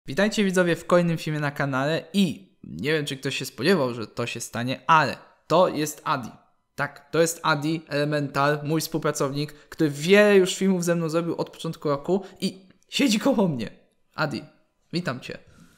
Witajcie widzowie w kolejnym filmie na kanale i nie wiem, czy ktoś się spodziewał, że to się stanie, ale to jest Adi. Tak, to jest Adi Elemental, mój współpracownik, który wiele już filmów ze mną zrobił od początku roku i siedzi koło mnie. Adi, witam Cię.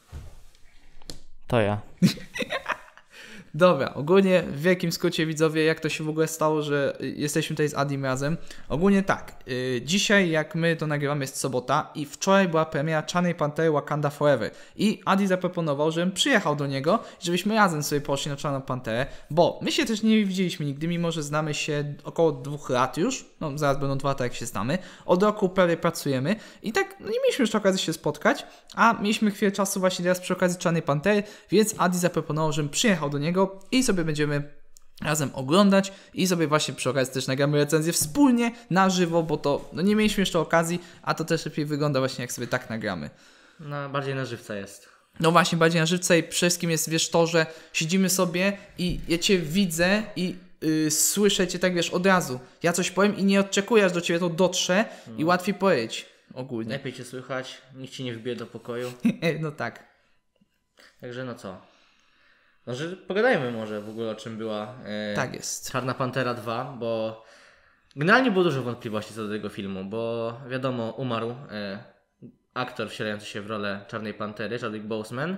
To ja. Dobra, ogólnie w wielkim skrócie widzowie, jak to się w ogóle stało, że jesteśmy tutaj z Adim razem. Ogólnie tak, dzisiaj jak my to nagrywamy jest sobota i wczoraj była premiera Czarnej Pantery Wakanda Forever i Adi zaproponował, żebym przyjechał do niego, żebyśmy razem sobie poszli na Czarną Panterę, bo my się też nie widzieliśmy nigdy, mimo że znamy się około 2 lat już, no zaraz będą 2 lata jak się znamy, od roku prawie pracujemy i tak no nie mieliśmy jeszcze okazji się spotkać, a mieliśmy chwilę czasu właśnie teraz przy okazji Czarnej Pantery, więc Adi zaproponował, żebym przyjechał do niego i sobie będziemy razem oglądać i sobie właśnie przy okazji też nagramy recenzję wspólnie na żywo, bo to no nie mieliśmy jeszcze okazji, a to też lepiej wygląda właśnie jak sobie tak nagramy. No, bardziej na żywca jest. No właśnie, bardziej na żywca i przede wszystkim jest, wiesz, to, że siedzimy sobie i ja Cię widzę i słyszę Cię tak, wiesz, od razu. Ja coś powiem i nie oczekuję, aż do Ciebie to dotrze i łatwiej powiedzieć ogólnie. Lepiej Cię słychać, nikt Ci nie wbije do pokoju. No tak. Także no co? No, że pogadajmy może w ogóle o czym była Tak jest. Czarna Pantera 2, bo generalnie było dużo wątpliwości co do tego filmu, bo wiadomo, umarł aktor wcielający się w rolę Czarnej Pantery, Chadwick Boseman.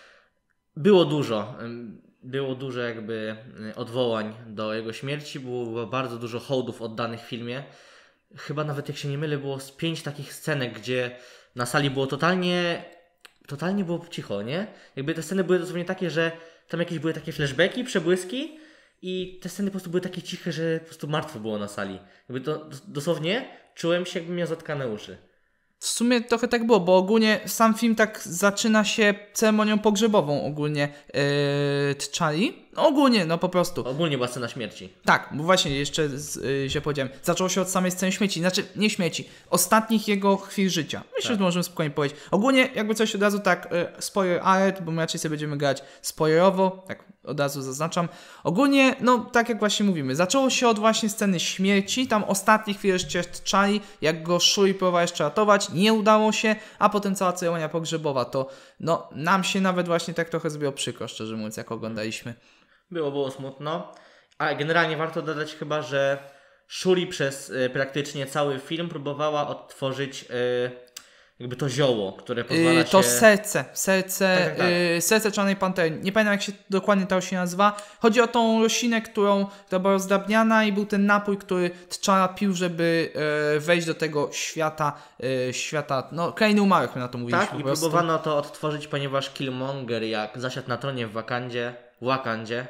Było dużo jakby odwołań do jego śmierci, było bardzo dużo hołdów oddanych w filmie. Chyba nawet jak się nie mylę było z 5 takich scenek, gdzie na sali było totalnie było cicho, nie? Jakby te sceny były dosłownie takie, że tam jakieś były takie flashbacki, przebłyski i te sceny po prostu były takie ciche, że po prostu martwo było na sali. Jakby to dosłownie czułem się, jakbym miał zatkane uszy. W sumie trochę tak było, bo ogólnie sam film tak zaczyna się ceremonią pogrzebową ogólnie T'Challi. No ogólnie, no po prostu. Ogólnie była scena śmierci. Tak, bo właśnie jeszcze źle powiedziałem. Zaczęło się od samej sceny śmieci, znaczy nie śmieci, ostatnich jego chwil życia. Myślę, Tak. że możemy spokojnie powiedzieć. Ogólnie jakby coś od razu tak, spoiler alert, bo my raczej sobie będziemy grać spoilerowo, tak od razu zaznaczam. Ogólnie, no tak jak właśnie mówimy, zaczęło się od właśnie sceny śmierci, tam ostatnie chwile życia T'Challi, jak go Shuri próbowała jeszcze ratować, nie udało się, a potem cała ceremonia pogrzebowa, to no nam się nawet właśnie tak trochę zrobiło przykro, szczerze mówiąc, jak oglądaliśmy. Było smutno. A generalnie warto dodać chyba, że Shuri przez praktycznie cały film próbowała odtworzyć jakby to zioło, które pozwala to się... serce serce Czarnej Pantery. Nie pamiętam jak się dokładnie to się nazywa. Chodzi o tą roślinę, która była rozdrabniana i był ten napój, który T'Challa pił, żeby wejść do tego świata, no krainy umarłych, my na to mówiliśmy. Tak, i próbowano to odtworzyć, ponieważ Killmonger jak zasiadł na tronie w Wakandzie,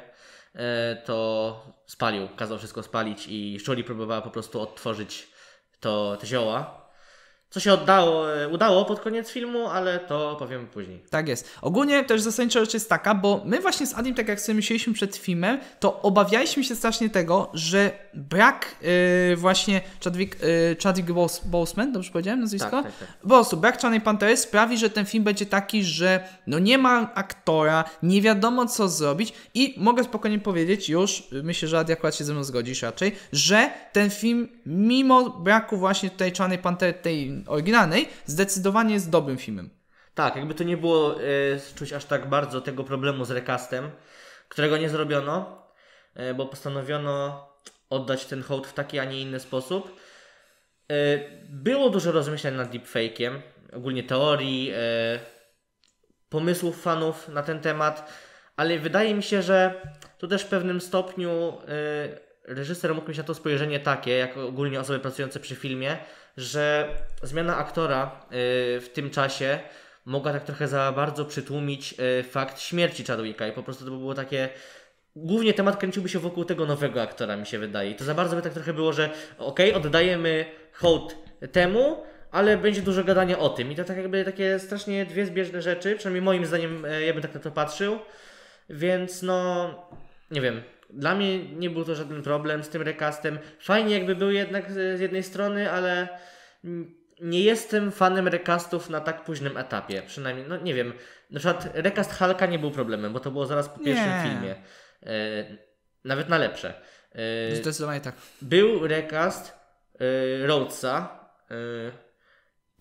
to spalił, kazał wszystko spalić i Shuri próbowała po prostu odtworzyć te zioła. Co się udało pod koniec filmu, ale to powiem później. Tak jest. Ogólnie też zasadnicza rzecz jest taka, bo my właśnie z Adim, tak jak sobie myśleliśmy przed filmem, to obawialiśmy się strasznie tego, że brak właśnie Chadwick Boseman, dobrze powiedziałem nazwisko? Tak. Po prostu brak Czarnej Pantery sprawi, że ten film będzie taki, że no nie ma aktora, nie wiadomo co zrobić i mogę spokojnie powiedzieć już, myślę, że Adi akurat się ze mną zgodzisz raczej, że ten film mimo braku właśnie tej Czarnej Pantery, tej oryginalnej, zdecydowanie jest dobrym filmem. Tak, jakby to nie było czuć aż tak bardzo tego problemu z recastem, którego nie zrobiono, bo postanowiono oddać ten hołd w taki, a nie inny sposób. Było dużo rozmyślań nad deepfake'iem, ogólnie teorii, pomysłów fanów na ten temat, ale wydaje mi się, że tu też w pewnym stopniu reżyser mógł mieć na to spojrzenie takie, jak ogólnie osoby pracujące przy filmie, że zmiana aktora w tym czasie mogła tak trochę za bardzo przytłumić fakt śmierci Chadwicka i po prostu to by było takie... Głównie temat kręciłby się wokół tego nowego aktora, mi się wydaje. I to za bardzo by tak trochę było, że oddajemy hołd temu, ale będzie dużo gadania o tym. I to tak jakby takie strasznie dwie zbieżne rzeczy, przynajmniej moim zdaniem ja bym tak na to patrzył. Więc no, nie wiem, dla mnie nie był to żaden problem z tym recastem. Fajnie jakby był jednak z jednej strony, ale nie jestem fanem recastów na tak późnym etapie. Przynajmniej, no nie wiem, na przykład recast Hulka nie był problemem, bo to było zaraz po pierwszym filmie. Nawet na lepsze. Zdecydowanie tak. Był recast Rhodesa.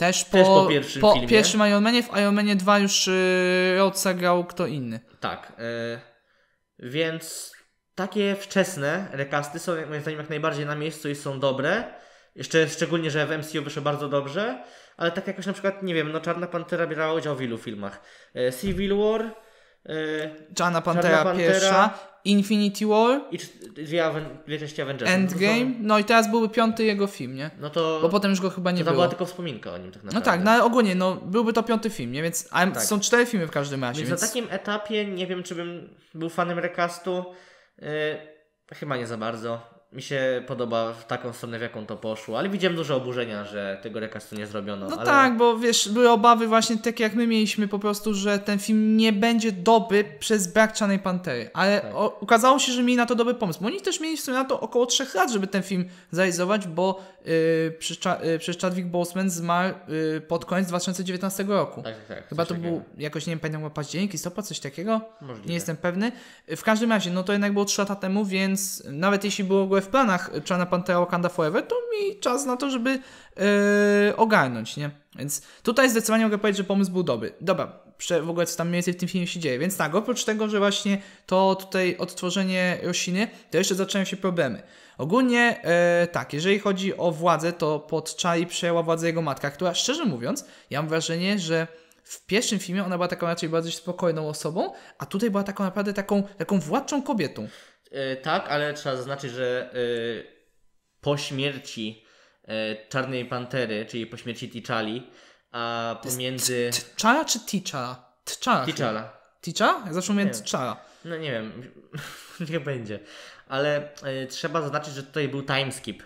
Też Też po pierwszym filmie. pierwszym Iron Manie, w Iron Manie 2 już Rhodesa grał kto inny. Tak, więc takie wczesne recasty są moim zdaniem jak najbardziej na miejscu i są dobre. Jeszcze szczególnie, że w MCU wyszło bardzo dobrze, ale tak jakoś na przykład, nie wiem, no Czarna Pantera brała udział w wielu filmach. Civil War, Czarna Pantera pierwsza, Infinity War i dwie części Avengers. Endgame, no i teraz byłby 5. jego film, nie? No to, bo potem już go chyba nie to było. była tylko wspominka o nim tak naprawdę. No tak, no ale ogólnie, no byłby to 5. film, nie? Więc Tak. są 4 filmy w każdym razie. Więc na takim etapie nie wiem, czy bym był fanem recastu. Chyba nie za bardzo. Mi się podoba w taką stronę, w jaką to poszło, ale widziałem dużo oburzenia, że tego recastu nie zrobiono. No ale... tak, bo wiesz, były obawy właśnie takie jak my mieliśmy po prostu, że ten film nie będzie dobry przez brak Czarnej Pantery, ale Tak. okazało się, że mieli na to dobry pomysł, bo oni też mieli w sumie na to około 3 lat, żeby ten film zrealizować, bo przecież Chadwick Boseman zmarł pod koniec 2019 roku. Tak. Chyba to takiego. był jakoś, nie wiem, pamiętam, październik, listopad, coś takiego? Możliwe. Nie jestem pewny. W każdym razie, no to jednak było 3 lata temu, więc nawet jeśli było w ogóle w planach Czarna Pantera Wakanda Forever, to mi czas na to, żeby ogarnąć, nie? Więc tutaj zdecydowanie mogę powiedzieć, że pomysł był dobry. Dobra, w ogóle co tam mniej więcej w tym filmie się dzieje. Więc tak, oprócz tego, że właśnie to tutaj odtworzenie rośliny, to jeszcze zaczęły się problemy. Ogólnie tak, jeżeli chodzi o władzę, to pod Charlie przejęła władzę jego matka, która szczerze mówiąc, ja mam wrażenie, że w pierwszym filmie ona była taką raczej bardzo spokojną osobą, a tutaj była taką naprawdę taką władczą kobietą. Tak, ale trzeba zaznaczyć, że po śmierci Czarnej Pantery, czyli po śmierci T'Challi, a pomiędzy... T'Challa czy T'Challa? T'Challa. T'Challa? Jak zawsze mówię T'Challa. No nie wiem, niech będzie. Ale trzeba zaznaczyć, że tutaj był timeskip.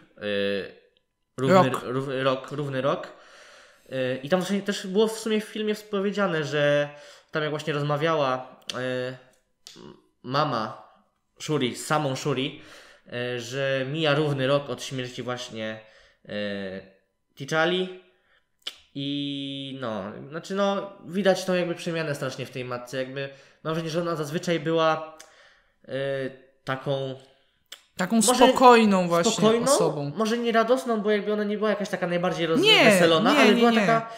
Równy rok. I tam właśnie też było w sumie w filmie powiedziane, że tam jak właśnie rozmawiała mama Shuri z samą Shuri, że mija równy rok od śmierci właśnie T'Challi i widać tą jakby przemianę strasznie w tej matce, jakby mam wrażenie, że ona zazwyczaj była taką spokojną właśnie osobą. Może nie radosną, bo jakby ona nie była jakaś taka najbardziej rozweselona, ale była taka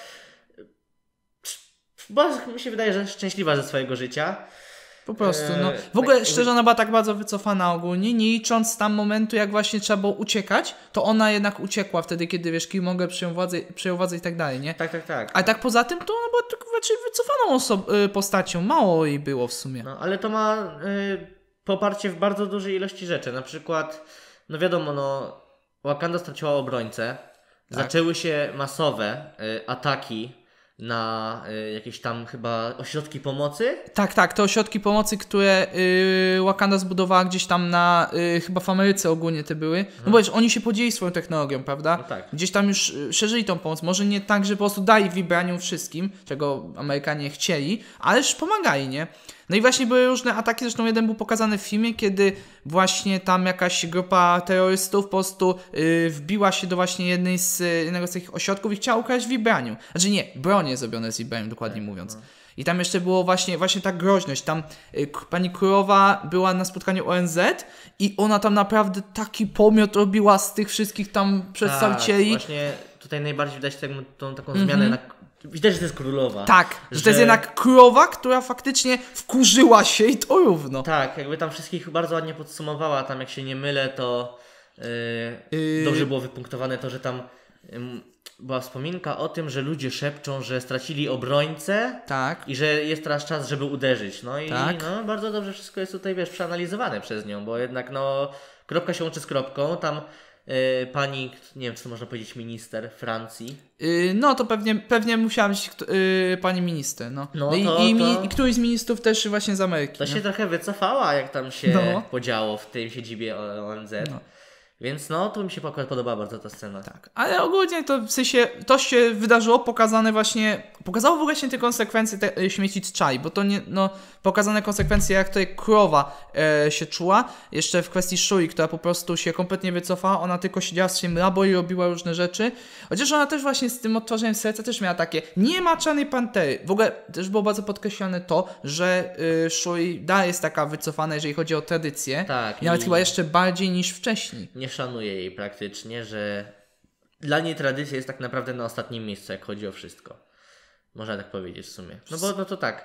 mi się wydaje, że szczęśliwa ze swojego życia. Po prostu, no. W ogóle szczerze ona była tak bardzo wycofana ogólnie, nie licząc tam momentu, jak właśnie trzeba było uciekać, to ona jednak uciekła wtedy, kiedy wiesz, Killmonger przejął władzę i tak dalej, nie? Tak. Ale tak poza tym, to ona była tak raczej wycofaną postacią, mało jej było w sumie. No, ale to ma poparcie w bardzo dużej ilości rzeczy, na przykład, no wiadomo, Wakanda straciła obrońcę, zaczęły się masowe ataki na jakieś tam chyba ośrodki pomocy. Tak, te ośrodki pomocy, które Wakanda zbudowała gdzieś tam chyba w Ameryce ogólnie te były. No bo wiesz, oni się podzieli swoją technologią, prawda? No tak. Gdzieś tam już szerzyli tą pomoc. Może nie tak, że po prostu dali vibranium wszystkim, czego Amerykanie chcieli, ale już pomagali, nie? No i właśnie były różne ataki, zresztą jeden był pokazany w filmie, kiedy właśnie tam jakaś grupa terrorystów po prostu wbiła się do właśnie jednego z takich ośrodków i chciała ukraść vibranium. Znaczy nie, bronie zrobione z vibranium, dokładnie mówiąc. No. I tam jeszcze było właśnie ta groźność. Tam pani Królowa była na spotkaniu ONZ i ona tam naprawdę taki pomiot robiła z tych wszystkich tam przedstawicieli. Tak, właśnie tutaj najbardziej widać tą taką zmianę widać, że to jest królowa. Tak, że to jest jednak królowa, która faktycznie wkurzyła się i to równo. Tak, jakby tam wszystkich bardzo ładnie podsumowała. Tam jak się nie mylę, to dobrze było wypunktowane to, że tam była wspominka o tym, że ludzie szepczą, że stracili obrońcę i że jest teraz czas, żeby uderzyć. No i bardzo dobrze wszystko jest tutaj, wiesz, przeanalizowane przez nią, bo jednak kropka się łączy z kropką. Tam pani, nie wiem, czy to można powiedzieć, minister Francji. No to pewnie musiała być pani minister. I któryś z ministrów też właśnie z Ameryki. To się trochę wycofała, jak tam się podziało w tej siedzibie ONZ. Więc to mi się podobała bardzo ta scena. Tak, ale ogólnie to w sensie to się wydarzyło, pokazało w ogóle się te konsekwencje śmieci T'Challi, bo to nie, pokazane konsekwencje, jak tutaj królowa się czuła, jeszcze w kwestii Shuri, która po prostu się kompletnie wycofała, ona tylko siedziała w swoim labo i robiła różne rzeczy, chociaż ona też właśnie z tym odtworzeniem serca też miała takie, nie ma Czarnej Pantery. W ogóle też było bardzo podkreślone to, że Shuri dalej jest taka wycofana, jeżeli chodzi o tradycję, tak, nawet chyba jeszcze bardziej niż wcześniej. Nie szanuje jej praktycznie, że dla niej tradycja jest tak naprawdę na ostatnim miejscu, jak chodzi o wszystko. Można tak powiedzieć w sumie. No bo no to tak.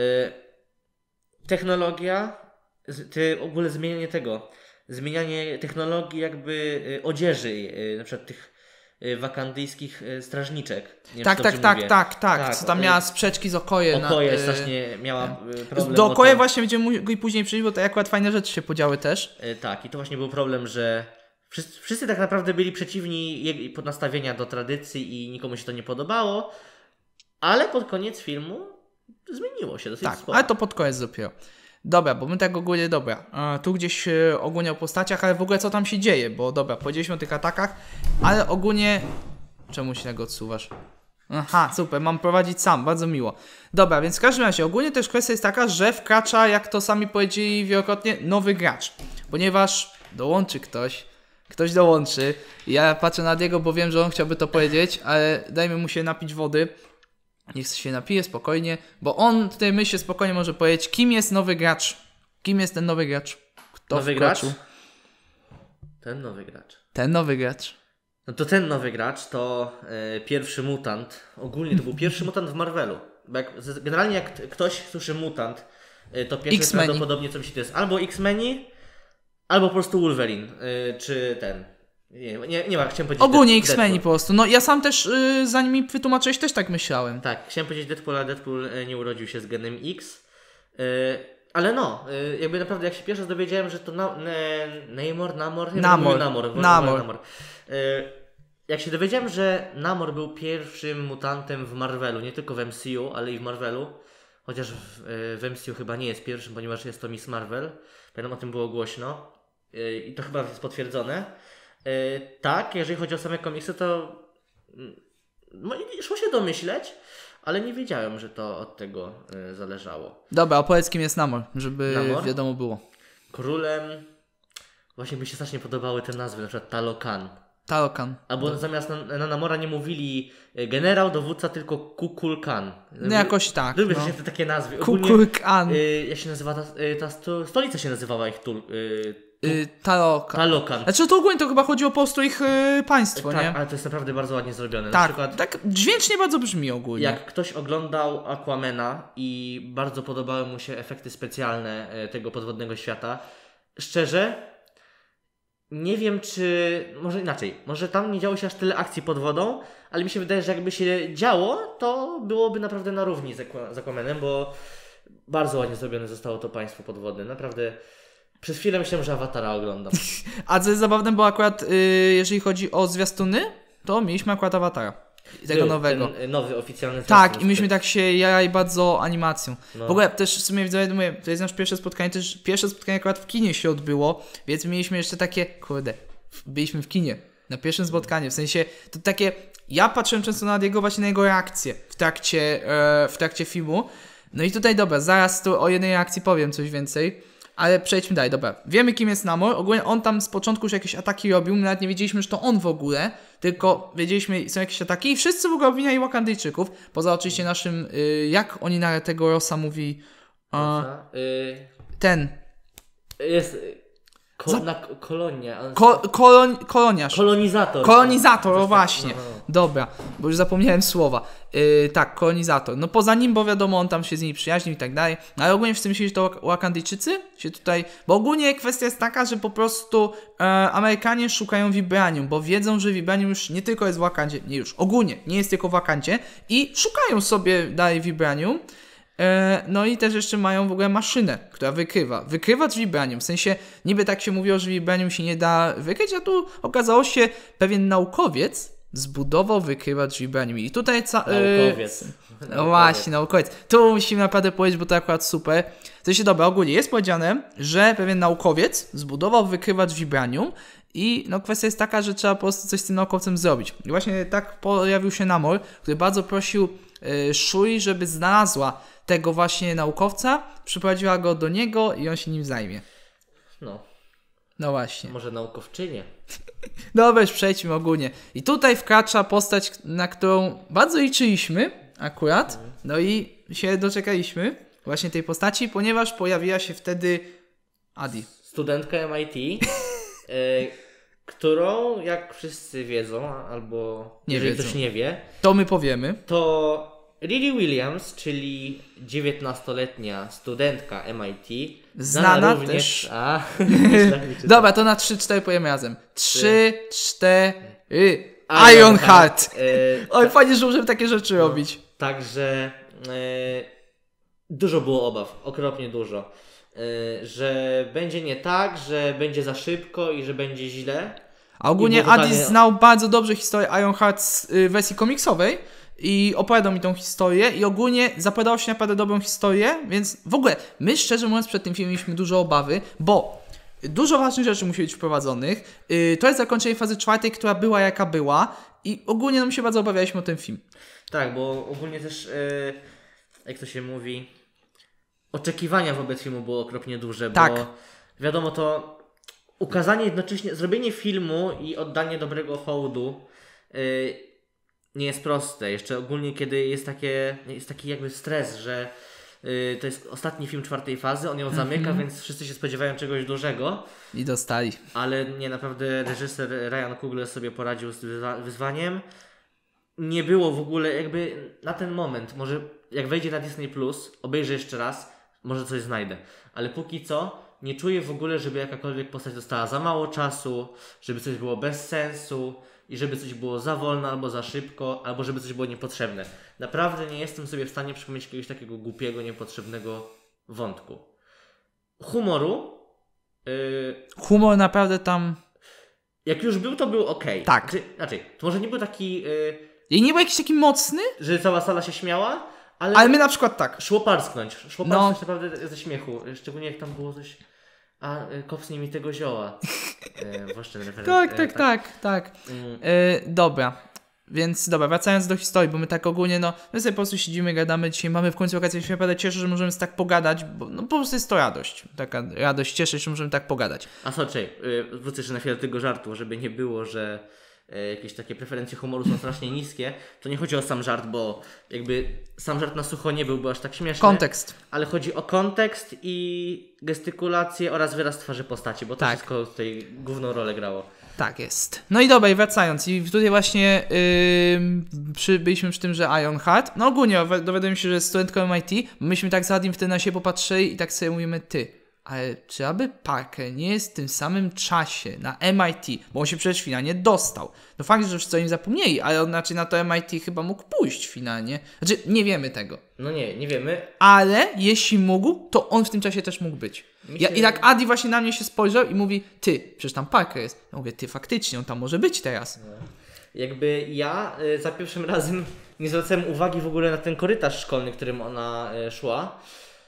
Technologia, w ogóle zmienianie technologii jakby odzieży, na przykład tych wakandyjskich strażniczek. Nie wiem, Tak. Co tam miała sprzeczki z Okoje. Okoje strasznie miała problem. Do Okoje właśnie będziemy mogli później przyjść, bo to akurat fajne rzeczy się podziały też. Tak, i to właśnie był problem, że wszyscy tak naprawdę byli przeciwni jej nastawienia do tradycji i nikomu się to nie podobało, ale pod koniec filmu zmieniło się dosyć sporo. Ale to pod koniec dopiero. Dobra, bo my tak ogólnie, tu gdzieś ogólnie o postaciach, ale w ogóle co tam się dzieje, bo dobra, powiedzieliśmy o tych atakach, ale ogólnie... Czemu się tego odsuwasz? Aha, super, mam prowadzić sam, bardzo miło. Dobra, więc w każdym razie ogólnie też kwestia jest taka, że wkracza, jak to sami powiedzieli wielokrotnie, nowy gracz, ponieważ dołączy ktoś dołączy. Ja patrzę na Diego, bo wiem, że on chciałby to powiedzieć, ale dajmy mu się napić wody. Niech się napije spokojnie, bo on tutaj myśli spokojnie może powiedzieć, kim jest nowy gracz. Kim jest ten nowy gracz? Kto nowy wkroczył? Gracz? Ten nowy gracz. Ten nowy gracz. No to ten nowy gracz to pierwszy mutant. Ogólnie to był pierwszy mutant w Marvelu. Bo generalnie jak ktoś słyszy mutant, to pierwsze prawdopodobnie co myśli to jest albo X-Meni, albo po prostu Wolverine, czy ten. Nie ma, chciałem powiedzieć. Ogólnie X-Meni po prostu. No ja sam też, zanim mi wytłumaczyłeś, też tak myślałem. Tak, chciałem powiedzieć Deadpool, ale Deadpool nie urodził się z genem X. Ale no, jakby naprawdę jak się pierwszy dowiedziałem, że to Namor. Jak się dowiedziałem, że Namor był pierwszym mutantem w Marvelu, nie tylko w MCU, ale i w Marvelu, chociaż w MCU chyba nie jest pierwszym, ponieważ jest to Miss Marvel. Pamiętam, o tym było głośno i to chyba jest potwierdzone. Tak, jeżeli chodzi o same komiksy, to szło się domyśleć, ale nie wiedziałem, że to od tego zależało. Dobra, opowiedz kim jest Namor, żeby wiadomo było. Królem, właśnie mi się strasznie podobały te nazwy, na przykład Talokan. Albo zamiast na Namora nie mówili generał, dowódca, tylko Kukulkan. No jakoś tak. Lubię te takie nazwy. Kukulkan. Jak się nazywa ta stolica się nazywała ich Talokan. Znaczy to ogólnie to chyba chodziło po prostu ich państwo, tak, nie? Ale to jest naprawdę bardzo ładnie zrobione. Tak, na przykład, tak dźwięcznie bardzo brzmi ogólnie. Jak ktoś oglądał Aquamana i bardzo podobały mu się efekty specjalne tego podwodnego świata, szczerze nie wiem może inaczej, może tam nie działo się aż tyle akcji pod wodą, ale mi się wydaje, że jakby się działo, to byłoby naprawdę na równi z Aquamanem, bo bardzo ładnie zrobione zostało to państwo podwodne, naprawdę. Przez chwilę myślałem, że Awatara oglądam. A co jest zabawne, bo akurat jeżeli chodzi o zwiastuny, to mieliśmy akurat Awatara. Tego nowego. Ten nowy oficjalny zwiastun. Tak, i myśmy tak się jarali bardzo animacją. No. W ogóle też w sumie widzowie, to jest nasze pierwsze spotkanie, też pierwsze spotkanie akurat w kinie się odbyło, więc mieliśmy jeszcze takie, byliśmy w kinie, na pierwszym spotkaniu, w sensie, to takie, ja patrzyłem często na jego właśnie na jego reakcję w trakcie filmu, no i tutaj dobra, zaraz tu o jednej reakcji powiem coś więcej. Ale przejdźmy dalej, dobra. Wiemy kim jest Namor, ogólnie on tam z początku już jakieś ataki robił, my nawet nie wiedzieliśmy, że to on w ogóle, tylko wiedzieliśmy, są jakieś ataki i wszyscy w ogóle obwiniali Wakandyjczyków, poza oczywiście naszym, jak oni na tego Rossa mówi, ten. Jest kolonia. Kolonizator. Kolonizator, właśnie. Dobra, bo już zapomniałem słowa. Tak, kolonizator. No poza nim, bo wiadomo, on tam się z nimi przyjaźnił i tak dalej. No ale ogólnie wszyscy myśleli, że to Wakandyjczycy się tutaj... Bo ogólnie kwestia jest taka, że po prostu Amerykanie szukają Vibranium, bo wiedzą, że Vibranium już nie tylko jest w Wakandzie, nie już, ogólnie nie jest tylko w Wakandzie i szukają sobie dalej Vibranium. No i też jeszcze mają w ogóle maszynę, która wykrywa Vibranium. W sensie niby tak się mówiło, że Vibranium się nie da wykryć, a tu okazało się pewien naukowiec zbudował wykrywacz Vibranium. I tutaj naukowiec. No właśnie, naukowiec. Tu musimy naprawdę powiedzieć, bo to akurat super. W sensie dobra, ogólnie jest powiedziane, że pewien naukowiec zbudował wykrywacz Vibranium i no kwestia jest taka, że trzeba po prostu coś z tym naukowcem zrobić. I właśnie tak pojawił się Namor, który bardzo prosił Shuri, żeby znalazła tego właśnie naukowca, przyprowadziła go do niego i on się nim zajmie. No właśnie. Może naukowczynie. Dobra, już przejdźmy ogólnie. I tutaj wkracza postać, na którą bardzo liczyliśmy akurat. No i się doczekaliśmy właśnie tej postaci, ponieważ pojawiła się wtedy Adi. Studentka MIT, którą, jak wszyscy wiedzą, albo Nie jeżeli wiedzą. ktoś nie wie, To my powiemy. to Riri Williams, czyli 19-letnia studentka MIT, Znana również... też. Dobra. Dobra, to na 3-4 powiemy razem. 3-4. Ironheart. Ironheart. E, Oj, fajnie, że możemy takie rzeczy robić. Także dużo było obaw, okropnie dużo. Że będzie nie tak, że będzie za szybko i że będzie źle. A ogólnie I było Adi totalnie- znał bardzo dobrze historię Ironheart z wersji komiksowej i opowiadał mi tą historię i ogólnie zapowiadało się naprawdę dobrą historię, więc w ogóle my szczerze mówiąc przed tym filmem mieliśmy dużo obawy, bo dużo ważnych rzeczy musi być wprowadzonych. To jest zakończenie fazy 4, która była jaka była i ogólnie no, my się bardzo obawialiśmy o ten film. Tak, bo ogólnie też, jak to się mówi, oczekiwania wobec filmu było okropnie duże, Tak. bo wiadomo to ukazanie jednocześnie, zrobienie filmu i oddanie dobrego hołdu nie jest proste. Jeszcze ogólnie kiedy jest taki jakby stres, że to jest ostatni film 4 fazy, on ją zamyka, więc wszyscy się spodziewają czegoś dużego, I dostali. ale nie, naprawdę reżyser Ryan Coogler sobie poradził z wyzwaniem. Nie było w ogóle jakby na ten moment, może jak wejdzie na Disney+, obejrzę jeszcze raz, może coś znajdę, ale póki co nie czuję w ogóle, żeby jakakolwiek postać dostała za mało czasu, żeby coś było bez sensu i żeby coś było za wolno albo za szybko, albo żeby coś było niepotrzebne. Naprawdę nie jestem sobie w stanie przypomnieć jakiegoś takiego głupiego, niepotrzebnego wątku. Humoru Humor naprawdę tam... jak już był, to był ok. Tak. Znaczy, to może nie był taki, I nie był jakiś taki mocny, że cała sala się śmiała, ale my na przykład tak. Szło parsknąć No. naprawdę ze śmiechu. Szczególnie jak tam było coś. Kopsnij mi tego zioła. Właśnie referencja. Tak. Dobra. Więc dobra, wracając do historii, bo my tak ogólnie, no, my sobie po prostu siedzimy, gadamy, dzisiaj mamy w końcu okazję, się naprawdę cieszę, że możemy tak pogadać, bo no po prostu jest to radość. Taka radość, cieszę się, że możemy tak pogadać. A słuchaj, wrócę jeszcze na chwilę do tego żartu, żeby nie było, że jakieś takie preferencje humoru są strasznie niskie. To nie chodzi o sam żart, bo jakby sam żart na sucho nie byłby aż tak śmieszny. Kontekst. Ale chodzi o kontekst i gestykulację oraz wyraz twarzy postaci, bo to Tak. wszystko tutaj główną rolę grało. Tak jest. No i dobra, i wracając, i tutaj właśnie byliśmy przy tym, że Ironheart, no ogólnie dowiadujemy się, że jest studentką MIT, myśmy tak z Adim wtedy na siebie popatrzyli i tak sobie mówimy, ale czy aby Parker nie jest w tym samym czasie na MIT, bo on się przecież finalnie dostał. No fakt, że wszyscy o nim zapomnieli, ale on raczej na to MIT chyba mógł pójść finalnie. Znaczy, nie wiemy tego. No nie wiemy. Ale jeśli mógł, to on w tym czasie też mógł być. I tak Adi właśnie na mnie się spojrzał i mówi, przecież tam Parker jest. Ja mówię, faktycznie, on tam może być teraz. Jakby ja za pierwszym razem nie zwracałem uwagi w ogóle na ten korytarz szkolny, którym ona szła.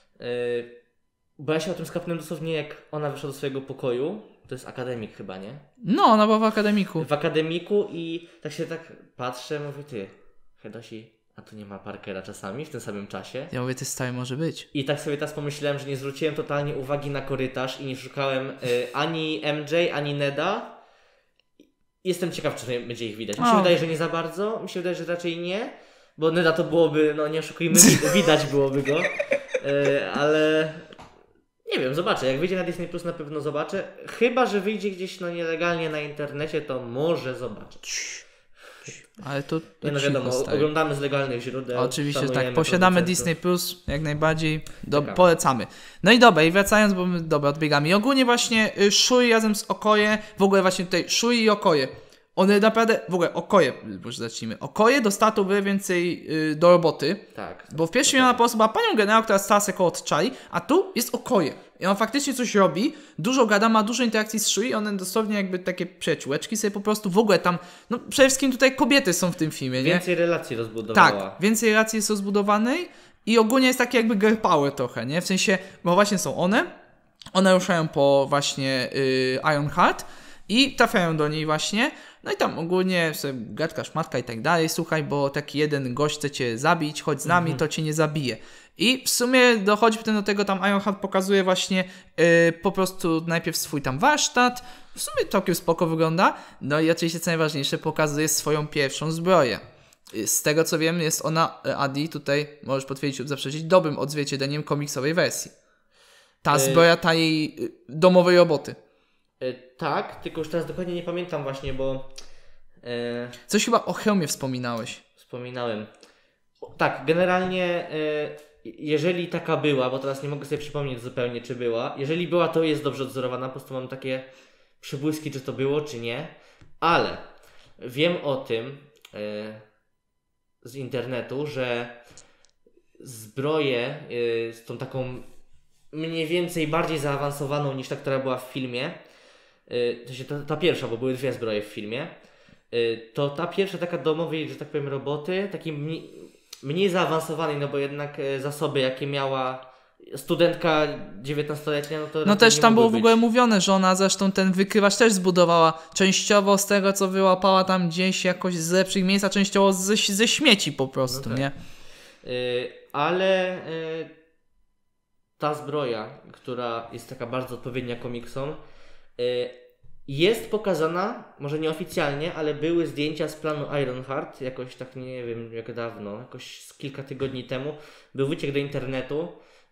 Bo ja się o tym skapnąłem dosłownie, jak ona wyszła do swojego pokoju. To jest akademik chyba, nie? No, ona była w akademiku. W akademiku i tak się patrzę, mówię, Hedosi, a tu nie ma Parkera czasami w tym samym czasie? Ja mówię, stary może być. I tak sobie teraz pomyślałem, że nie zwróciłem totalnie uwagi na korytarz i nie szukałem ani MJ, ani Neda. Jestem ciekaw, czy będzie ich widać. Mi się wydaje, że nie za bardzo. Mi się wydaje, że raczej nie. Bo Neda to byłoby, no nie oszukujmy, widać byłoby go. Ale nie wiem, zobaczę. Jak wyjdzie na Disney Plus, na pewno zobaczę. Chyba że wyjdzie gdzieś nielegalnie na internecie, to może zobaczyć. Ale to Nie, no cicho, wiadomo, stary. oglądamy z legalnych źródeł. Oczywiście, że tak. szanujemy Posiadamy producentów. Disney Plus, jak najbardziej. Czekamy. Polecamy. No i dobra, i wracając, bo my odbiegamy. I ogólnie właśnie Shuri razem z Okoye, w ogóle właśnie tutaj Shuri i Okoye. One naprawdę, w ogóle Okoye, może zacznijmy. Okoye dostała tu wiele więcej do roboty. Tak. Bo w pierwszym miała po prostu panią generał, która stała się koło T'Challi, a tu jest Okoye. I on faktycznie coś robi, dużo gada, ma dużo interakcji z Shuri, one dosłownie jakby takie przyjaciółeczki sobie po prostu w ogóle tam, no przede wszystkim tutaj kobiety są w tym filmie, nie? Więcej relacji rozbudowała. Tak, więcej relacji jest rozbudowanej i ogólnie jest taki jakby girl power trochę, nie? W sensie, bo właśnie są one ruszają po właśnie Ironheart i trafiają do niej właśnie, no i tam ogólnie sobie gadka, szmatka i tak dalej, słuchaj, bo taki jeden gość chce cię zabić, chodź z nami, to cię nie zabije. I w sumie dochodzi potem do tego, tam Ironheart pokazuje właśnie po prostu najpierw swój tam warsztat, w sumie całkiem spoko wygląda, no i oczywiście co najważniejsze, pokazuje swoją pierwszą zbroję. Z tego co wiem, jest ona, Adi, tutaj możesz potwierdzić lub zaprzeczyć, dobrym odzwierciedleniem komiksowej wersji. Ta zbroja ta jej domowej roboty. Tak, tylko już teraz dokładnie nie pamiętam właśnie, bo Coś chyba o hełmie wspominałeś. wspominałem. Tak, generalnie jeżeli taka była, bo teraz nie mogę sobie przypomnieć zupełnie, czy była. Jeżeli była, to jest dobrze odzorowana, po prostu mam takie przybłyski, czy to było, czy nie. Ale wiem o tym z internetu, że zbroję z tą taką mniej więcej bardziej zaawansowaną niż ta, która była w filmie, to się ta pierwsza, bo były dwie zbroje w filmie, to ta pierwsza taka domowej, że tak powiem, roboty, takiej mniej zaawansowanej, no bo jednak zasoby, jakie miała studentka 19-letnia, no to No też nie tam było w mogły ogóle być. mówione, że ona zresztą ten wykrywacz też zbudowała częściowo z tego, co wyłapała tam gdzieś jakoś z lepszych miejsc, a częściowo ze śmieci po prostu, No tak. nie? Ale ta zbroja, która jest taka bardzo odpowiednia komiksom, jest pokazana, może nieoficjalnie, ale były zdjęcia z planu Ironheart, jakoś tak nie wiem jak dawno, jakoś z kilka tygodni temu. Był wyciek do internetu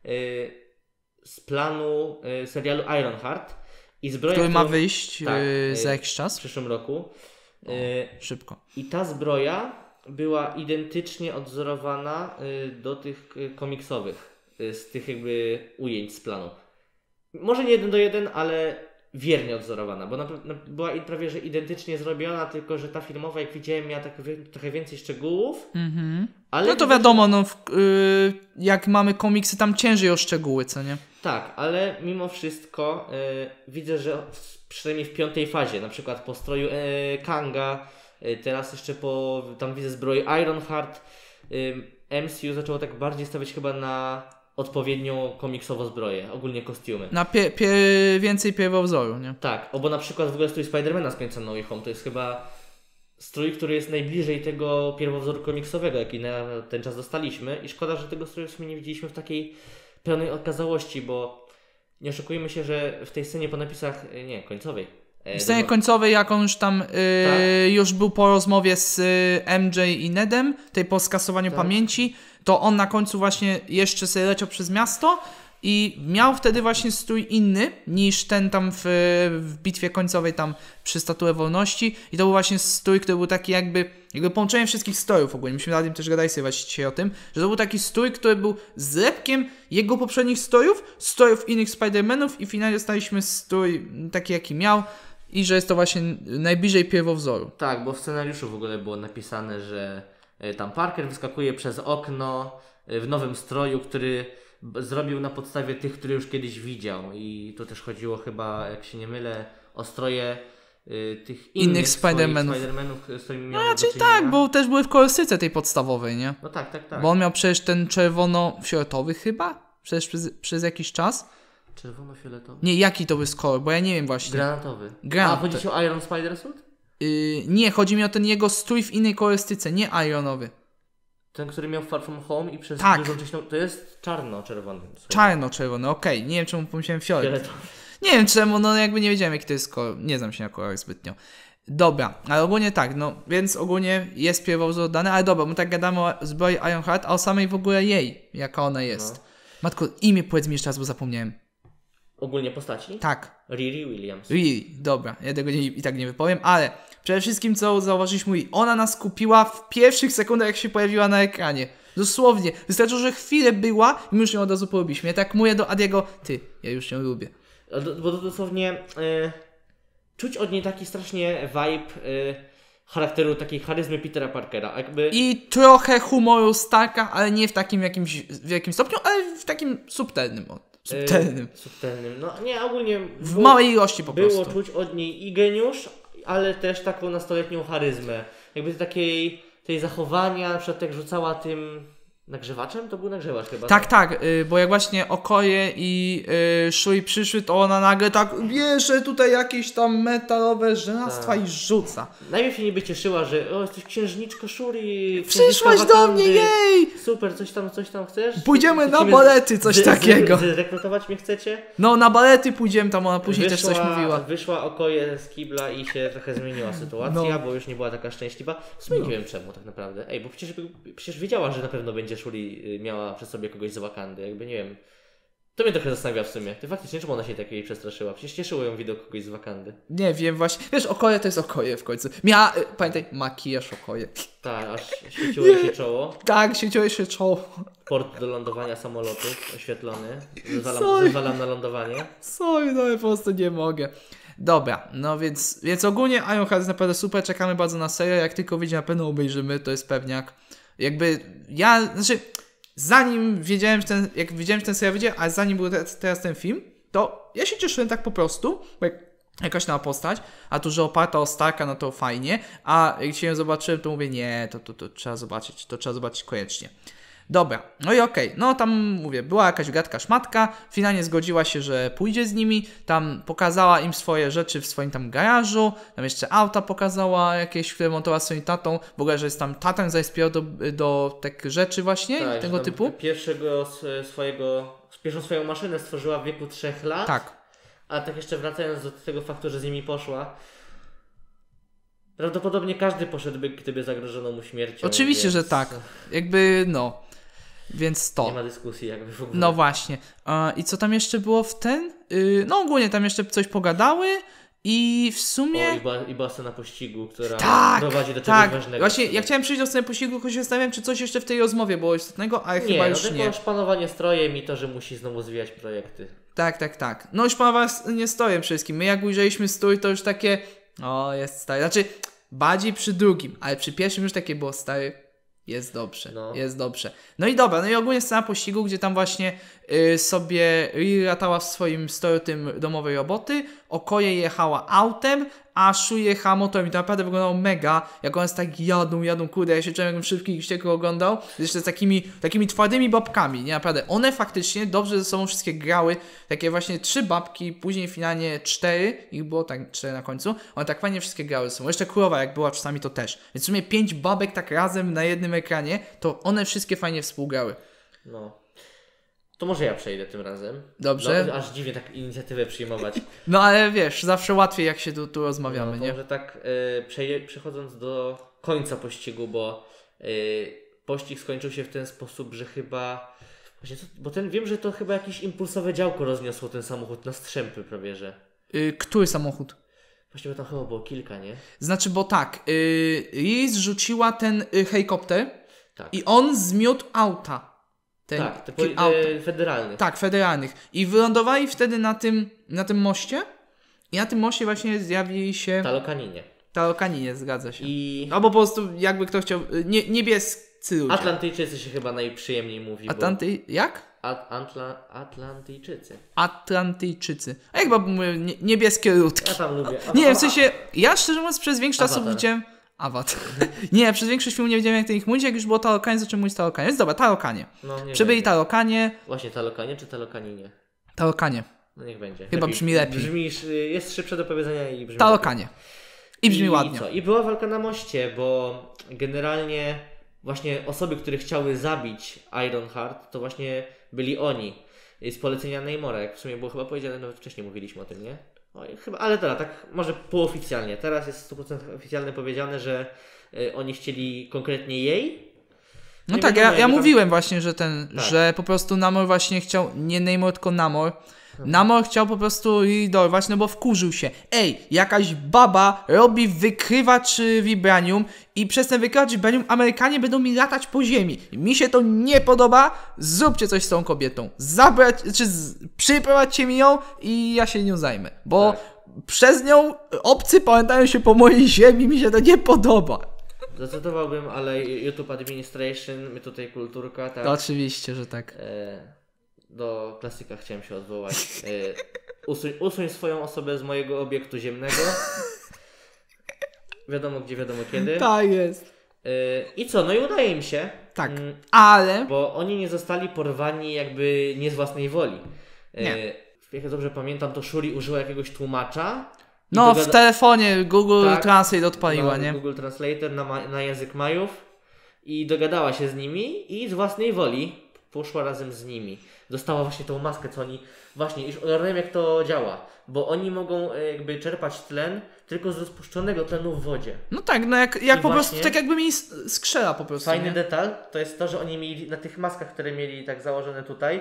z planu serialu Ironheart i zbroja, Który ma którą- wyjść tak, za jakiś w czas. przyszłym roku. Szybko. I ta zbroja była identycznie odzorowana do tych komiksowych, z tych jakby ujęć z planu. Może nie 1:1, ale wiernie odzorowana, bo była prawie że identycznie zrobiona, tylko że ta filmowa, jak widziałem, miała tak trochę więcej szczegółów, ale No to wiadomo, no, jak mamy komiksy, tam ciężej o szczegóły, co nie? tak, ale mimo wszystko widzę, że przynajmniej w piątej fazie, na przykład po stroju Kanga, teraz jeszcze po, tam widzę zbroi Ironheart, MCU zaczęło tak bardziej stawiać chyba na odpowiednią komiksową zbroję, ogólnie kostiumy. Na więcej pierwowzoru, nie? Tak, bo na przykład w ogóle strój Spidermana z końca No Way Home to jest chyba strój, który jest najbliżej tego pierwowzoru komiksowego, jaki na ten czas dostaliśmy i szkoda, że tego stroju w sumie nie widzieliśmy w takiej pełnej okazałości, bo nie oszukujmy się, że w tej scenie po napisach, nie, końcowej. W scenie końcowej, jak on już tam już był po rozmowie z MJ i Nedem, tej po skasowaniu pamięci, to on na końcu właśnie jeszcze sobie leciał przez miasto i miał wtedy właśnie strój inny niż ten tam w bitwie końcowej tam przy Statuę Wolności i to był właśnie strój, który był taki jakby połączeniem wszystkich strojów ogólnie. Myśmy na tym też gadali sobie właśnie dzisiaj o tym, że to był taki strój, który był zlepkiem jego poprzednich strojów innych Spider-Manów i finalnie dostaliśmy strój taki jaki miał. I że jest to właśnie najbliżej pierwowzoru. Tak, bo w scenariuszu w ogóle było napisane, że tam Parker wyskakuje przez okno w nowym stroju, który zrobił na podstawie tych, które już kiedyś widział. I tu też chodziło chyba, jak się nie mylę, o stroje tych innych Spider-Manów. z którymi No miał do raczej czynienia. tak, bo też były w kolorystyce tej podstawowej, nie? No tak, tak, tak. Bo on miał przecież ten czerwono-fioletowy chyba? Przecież przez jakiś czas? Czerwono-fioletowy? Nie, jaki to był kolor, bo ja nie wiem właśnie. Granatowy. Granat. A, chodzi ci o Iron Spider-Suit? Nie, chodzi mi o ten jego strój w innej kolorystyce, nie ironowy. Ten, który miał Far From Home i przez Tak. dużą część, to jest czarno-czerwony. Czarno-czerwony, okej. Nie wiem, czemu pomyślałem fiolet. Fioletowy. Nie wiem czemu, no jakby nie wiedziałem jaki to jest kolor. Nie znam się na kolorach zbytnio. Dobra, ale ogólnie tak, no więc ogólnie jest pierwowzór dany, ale dobra, my tak gadamy o zbroi Ironheart, a o samej w ogóle jej, jaka ona jest. No. Matko, imię powiedz mi jeszcze raz, bo zapomniałem. Ogólnie postaci? Tak, Riri Williams. Really, dobra, ja tego i tak nie wypowiem, ale przede wszystkim co zauważyliśmy, ona nas kupiła w pierwszych sekundach jak się pojawiła na ekranie. Dosłownie, wystarczyło, że chwilę była i my już ją od razu polubiliśmy. Ja tak mówię do Adiego, ty, ja już ją lubię. Bo to dosłownie czuć od niej taki strasznie vibe charakteru, takiej charyzmy Petera Parkera. Jakby... I trochę humoru Starka, ale nie w takim w jakimś stopniu, ale w takim subtelnym. Subtelnym. No nie, ogólnie... W małej ilości po było prostu. czuć od niej i geniusz, ale też taką nastoletnią charyzmę. Jakby tej zachowania, na przykład jak rzucała tym nagrzewaczem, to był nagrzewacz chyba. Tak, bo jak właśnie Okoje i Shuri przyszły, to ona nagle tak bierze tutaj jakieś tam metalowe żelastwa i rzuca. Najpierw się niby cieszyła, że jesteś księżniczko Shuri. Przyszłaś do mnie, jej! Super, coś tam chcesz? Pójdziemy na balety, coś takiego. Zrekrutować mnie chcecie? No, na balety pójdziemy, tam ona później też coś mówiła. Wyszła Okoje z kibla i się trochę zmieniła sytuacja, No. bo już nie była taka szczęśliwa. W sumie nie wiem czemu tak naprawdę. Ej, bo przecież wiedziała, że na pewno będzie Shuri miała przy sobie kogoś z Wakandy, jakby nie wiem. To mnie trochę zastanawia w sumie. Ty faktycznie, czemu ona się takiej przestraszyła? Przecież cieszyło ją widok kogoś z Wakandy. Nie wiem właśnie. Wiesz, Okoye to jest Okoye w końcu. Pamiętaj, makijaż Okoye. Tak, aż świeciło jej się czoło. Tak, świeciło się czoło. Port do lądowania samolotu oświetlony. Sorry. Zezwalam na lądowanie. Sorry, no po prostu nie mogę. Dobra, no więc ogólnie Ironheart jest naprawdę super, czekamy bardzo na serial, jak tylko wyjdzie na pewno obejrzymy, to jest pewniak. Jakby zanim jak wiedziałem, że ten serial wyjdzie, a zanim był teraz ten film, to ja się cieszyłem tak po prostu, bo jakaś nowa postać, a tu, że oparta o Starka, no to fajnie, a jak się ją zobaczyłem, to mówię, nie, to trzeba zobaczyć koniecznie. Dobra, no i okej, no tam mówię, była jakaś gadka szmatka, finalnie zgodziła się, że pójdzie z nimi, tam pokazała im swoje rzeczy w swoim tam garażu, tam jeszcze auta pokazała jakieś, które montowała swoim tatą, w ogóle, że jest tam tatą zainspirował do takich rzeczy właśnie, tak, tego typu. Pierwszą swoją maszynę stworzyła w wieku 3 lat. Tak. A tak jeszcze wracając do tego faktu, że z nimi poszła, prawdopodobnie każdy poszedłby, gdyby zagrożono mu śmiercią. Oczywiście, więc... że tak. Jakby, no. Więc to. Nie ma dyskusji jakby w ogóle. No właśnie. I co tam jeszcze było w ten? No ogólnie tam jeszcze coś pogadały i w sumie... I była scena pościgu, która tak, prowadzi do czegoś tak. ważnego. Właśnie ja chciałem przyjść do sceny pościgu, tylko się zastanawiam, czy coś jeszcze w tej rozmowie było istotnego, ale chyba już tylko nie. szpanowanie strojem i to, że musi znowu zwijać projekty. Tak. No już panowa nie stoję wszystkim. My jak ujrzeliśmy stój, to już takie... O, jest stary. Znaczy, bardziej przy drugim, ale przy pierwszym już takie było stary. Jest dobrze, jest dobrze. No i dobra, no i ogólnie scena pościgu, gdzie tam właśnie sobie Riri latała w swoim stroju tym domowej roboty, Okoye jechała autem, a Shuri jechała motorem i to naprawdę wyglądało mega, jak one tak jadą, kurde, ja się czułem, jakbym Szybkich Wściekłych oglądał, jeszcze z takimi twardymi babkami, nie, naprawdę, one faktycznie dobrze ze sobą wszystkie grały, takie właśnie 3 babki, później finalnie 4, ich było tak 4 na końcu, one tak fajnie wszystkie grały ze sobą, jeszcze Królowa jak była czasami to też, więc w sumie 5 babek tak razem na jednym ekranie, to one wszystkie fajnie współgrały. No. To może ja przejdę tym razem. Dobrze. No, aż dziwnie tak inicjatywę przyjmować. No ale wiesz, zawsze łatwiej jak się tu rozmawiamy, no, nie? Może tak przechodząc do końca pościgu, bo pościg skończył się w ten sposób, że chyba... Właśnie, wiem, że to chyba jakieś impulsowe działko rozniosło ten samochód na strzępy prawie, że... Który samochód? Właśnie, bo tam chyba było kilka, nie? Znaczy, bo tak, Riri zrzuciła ten helikopter tak. I on zmiótł auta. Tak, federalnych. Tak, federalnych. I wylądowali wtedy na tym moście i na tym moście właśnie zjawili się... Talokaninie, zgadza się. Albo po prostu jakby ktoś chciał... Niebiescy ludzie. Atlantyjczycy się chyba najprzyjemniej mówi. Jak? Atlantyjczycy. Atlantyjczycy. A ja chyba mówię niebieskie ludki. Ja tam lubię. Nie, w sensie, ja szczerze mówiąc przez większość czasu widziałem... Awatar. Nie, przez większość filmu nie wiedziałem jak to ich mówić, jak już było Talokanie, zacząłem mówić Talokanie. Więc dobra, Talokanie. Przybyli Talokanie. Właśnie Talokanie czy Talokaninie? Talokanie. No niech będzie. Chyba brzmi lepiej. Jest szybsze do powiedzenia i brzmi Talokanie. lepiej. I brzmi ładnie. I była walka na moście, bo generalnie właśnie osoby, które chciały zabić Ironheart, to właśnie byli oni. Z polecenia Namora, jak w sumie było chyba powiedziane, nawet wcześniej mówiliśmy o tym, nie? Ale teraz, tak może półoficjalnie. Teraz jest 100% oficjalnie powiedziane, że oni chcieli konkretnie jej. No tak, ja mówiłem właśnie, że że po prostu Namor właśnie chciał, nie Namor, tylko Namor. Namor chciał po prostu jej dorwać, no bo wkurzył się. Ej, jakaś baba robi wykrywacz vibranium i przez ten wykrywacz vibranium Amerykanie będą mi latać po ziemi. Mi się to nie podoba, zróbcie coś z tą kobietą. Przyprowadźcie mi ją i ja się nią zajmę. Bo przez nią obcy pamiętają się po mojej ziemi, mi się to nie podoba. Zdecydowałbym, ale YouTube Administration, my tutaj kulturka, tak? To oczywiście, że tak. Do klasyka chciałem się odwołać. Usuń swoją osobę z mojego obiektu ziemnego. Wiadomo gdzie, wiadomo kiedy. Tak jest. I co? No i udaje im się. Tak, ale... Bo oni nie zostali porwani jakby nie z własnej woli. Nie. Jak dobrze pamiętam, to Shuri użyła jakiegoś tłumacza. No w telefonie Google Translate odpaliła, nie? Google Translator na język Majów. I dogadała się z nimi i z własnej woli poszła razem z nimi. Dostała właśnie tą maskę, co oni... Właśnie, już ogarnąłem jak to działa. Bo oni mogą jakby czerpać tlen tylko z rozpuszczonego tlenu w wodzie. No tak, no jak po prostu, tak jakby mieli skrzela po prostu. Fajny nie? detal to jest to, że oni mieli na tych maskach, które mieli tak założone tutaj,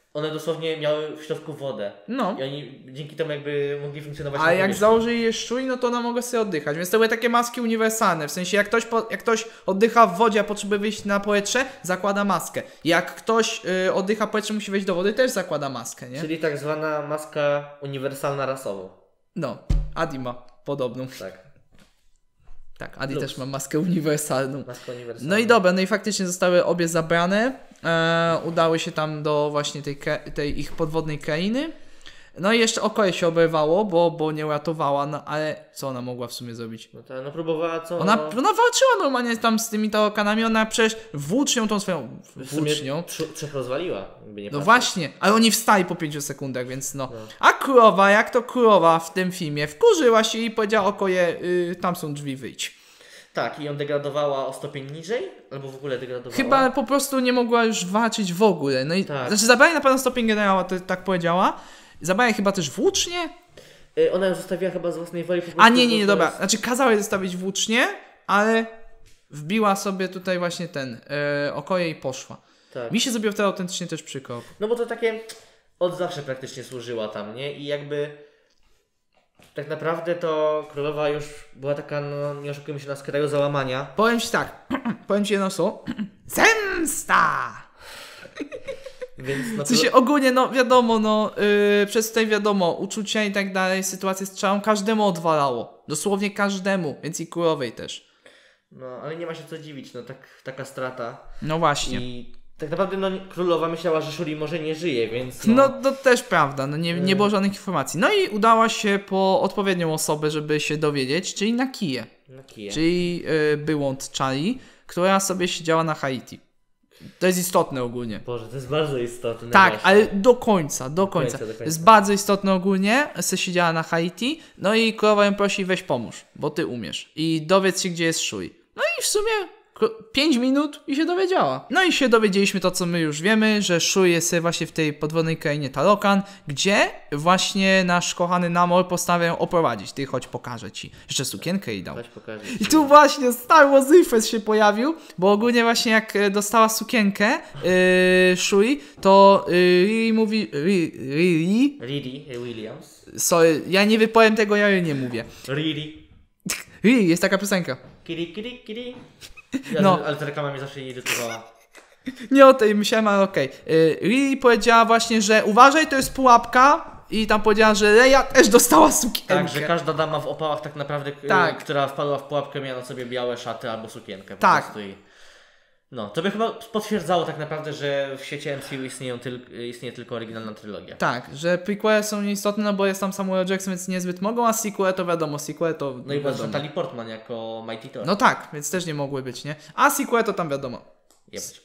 one dosłownie miały w środku wodę. No. I oni dzięki temu jakby mogli funkcjonować. A jak założyli je szczuj, no to ona mogła sobie oddychać. Więc to były takie maski uniwersalne. W sensie jak ktoś oddycha w wodzie, a potrzebuje wyjść na powietrze, zakłada maskę. Jak ktoś oddycha powietrze, musi wejść do wody, też zakłada maskę, nie? Czyli tak zwana maska uniwersalna rasowo. No, Adi ma podobną. Tak. Tak, Adi też ma maskę uniwersalną. Maska uniwersalna. No i dobra, no i faktycznie zostały obie zabrane. Udały się tam do właśnie tej ich podwodnej krainy. No i jeszcze Okoye się oberwało, bo nie uratowała, no ale co ona mogła w sumie zrobić? No próbowała co? Ona walczyła normalnie tam z tymi Talokanami, ona przecież włócznią tą swoją włócznią. Trzech rozwaliła. Jakby nie No właśnie, ale oni wstali po 5 sekundach, więc no. A królowa, jak to królowa w tym filmie, wkurzyła się i powiedziała Okoye, tam są drzwi, wyjdź. Tak, i ją degradowała o stopień niżej? Albo w ogóle degradowała? Chyba po prostu nie mogła już walczyć w ogóle. No i tak. Znaczy zabrali na pewno stopień generała, to tak powiedziała. Zabrali chyba też włócznie. Ona ją zostawiła chyba z własnej woli po prostu. A nie, dobra. Znaczy kazała jej zostawić włócznie, ale wbiła sobie tutaj właśnie Okoye i poszła. Tak. Mi się zrobiło wtedy autentycznie też przykro. No bo to takie od zawsze praktycznie służyła tam, nie? I jakby tak naprawdę to królowa już była taka, no nie oszukujmy się, na skraju załamania. Powiem ci tak, powiem ci jedno słowo. Zemsta! Więc no, W sensie ogólnie, no wiadomo, przez tutaj wiadomo, uczucia i tak dalej, sytuację z strzałą każdemu odwalało. Dosłownie każdemu, więc i królowej też. No, ale nie ma się co dziwić, no taka strata. No właśnie. I tak naprawdę no, królowa myślała, że Shuri może nie żyje, więc No to też prawda, no nie było żadnych informacji. No i udała się po odpowiednią osobę, żeby się dowiedzieć, czyli na Kiję. Czyli byłą T'Challi, która sobie siedziała na Haiti. To jest istotne ogólnie. Boże, to jest bardzo istotne. Tak, właśnie. ale do końca. To jest bardzo istotne ogólnie. Se siedziała na Haiti, no i królowa ją prosi, weź pomóż, bo ty umiesz. I dowiedz się, gdzie jest Shuri. No i w sumie 5 minut i się dowiedziała. No i się dowiedzieliśmy to, co my już wiemy, że Shuri jest właśnie w tej podwodnej krainie Talokan, gdzie właśnie nasz kochany Namor postanawia ją oprowadzić. Ty chodź, pokażę ci. Jeszcze sukienkę jej dał. Chodź, pokażę I tu właśnie Star Wars Reference się pojawił, bo ogólnie właśnie jak dostała sukienkę Shuri, to Riri mówi... Riri Williams. Sorry, ja nie wypowiem tego, ja nie mówię. Riri. Riri, jest taka piosenka. Kiri. No. Ale ta reklama mnie zawsze irytowała. Nie o tej myślałem, ale okej. Riri powiedziała właśnie, że uważaj, to jest pułapka. I tam powiedziała, że Leia też dostała sukienkę. Tak, że każda dama w opałach tak naprawdę, która wpadła w pułapkę, miała na sobie białe szaty albo sukienkę. Tak. Po prostu no, to by chyba potwierdzało tak naprawdę, że w świecie MCU istnieje tylko oryginalna trylogia. Tak, że prequele są nieistotne, no bo jest tam Samuel Jackson, więc niezbyt mogą, a sequel to wiadomo, sequel to no i wiadomo. Natalie Portman jako Mighty Thor. No tak, więc też nie mogły być, nie? A sequel to tam wiadomo. Jebać.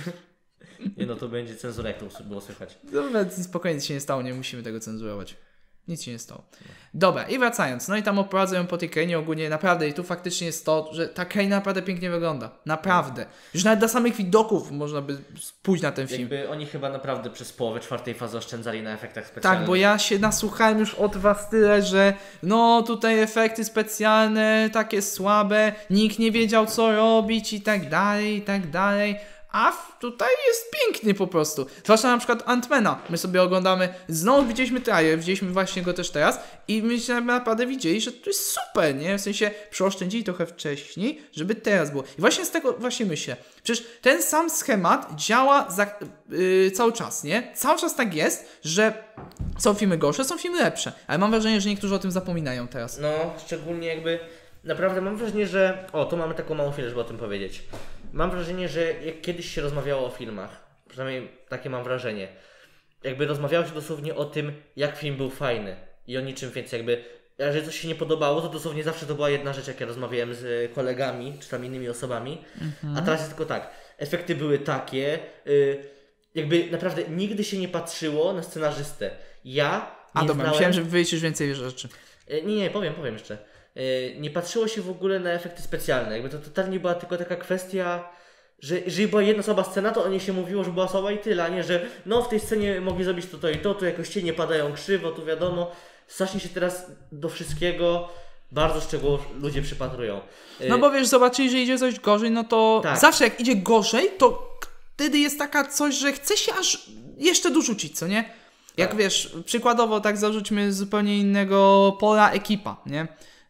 Nie no, to będzie cenzura, jak to było słychać. Dobra, spokojnie, nic się nie stało, nie musimy tego cenzurować. Nic się nie stało. Dobra, i wracając, no i tam oprowadzą ją po tej krainie ogólnie, naprawdę, i tu faktycznie jest to, że ta kraina naprawdę pięknie wygląda. Naprawdę. Już nawet dla samych widoków można by pójść na ten film. Jakby oni chyba naprawdę przez połowę czwartej fazy oszczędzali na efektach specjalnych. Tak, bo ja się nasłuchałem już od was tyle, że no tutaj efekty specjalne, takie słabe, nikt nie wiedział co robić i tak dalej. A tutaj jest pięknie po prostu. Zwłaszcza na przykład Ant-Mana. My sobie oglądamy, znowu widzieliśmy trailer, widzieliśmy właśnie go też teraz i myśmy naprawdę widzieli, że to jest super, nie? W sensie przeoszczędzili trochę wcześniej, żeby teraz było. I właśnie z tego właśnie myślę. Przecież ten sam schemat działa cały czas, nie? Cały czas tak jest, że są filmy gorsze, są filmy lepsze. Ale mam wrażenie, że niektórzy o tym zapominają teraz. No, szczególnie jakby... Naprawdę mam wrażenie, że... O, tu mamy taką małą chwilę, żeby o tym powiedzieć. Mam wrażenie, że jak kiedyś się rozmawiało o filmach, przynajmniej takie mam wrażenie, jakby rozmawiało się dosłownie o tym, jak film był fajny i o niczym więcej. Jakby, jeżeli coś się nie podobało, to dosłownie zawsze to była jedna rzecz, jak ja rozmawiałem z kolegami, czy tam innymi osobami. A teraz jest tylko tak, efekty były takie, jakby naprawdę nigdy się nie patrzyło na scenarzystę. Dobra, myślałem, że wyjdziesz więcej rzeczy. Nie, powiem jeszcze. Nie patrzyło się w ogóle na efekty specjalne. Jakby to totalnie była tylko taka kwestia, że jeżeli była jedna słaba scena, to o niej się mówiło, że była słaba i tyle, a nie, że no w tej scenie mogli zrobić to i to, tu jakoś cienie padają krzywo, tu wiadomo. Strasznie się teraz do wszystkiego bardzo szczegółowo ludzie przypatrują. No bo wiesz, zobaczyli, że idzie coś gorzej, no to tak. Zawsze jak idzie gorzej, to wtedy jest taka coś, że chce się aż jeszcze dorzucić, co nie? Jak wiesz, przykładowo tak zarzućmy z zupełnie innego pola ekipa, nie?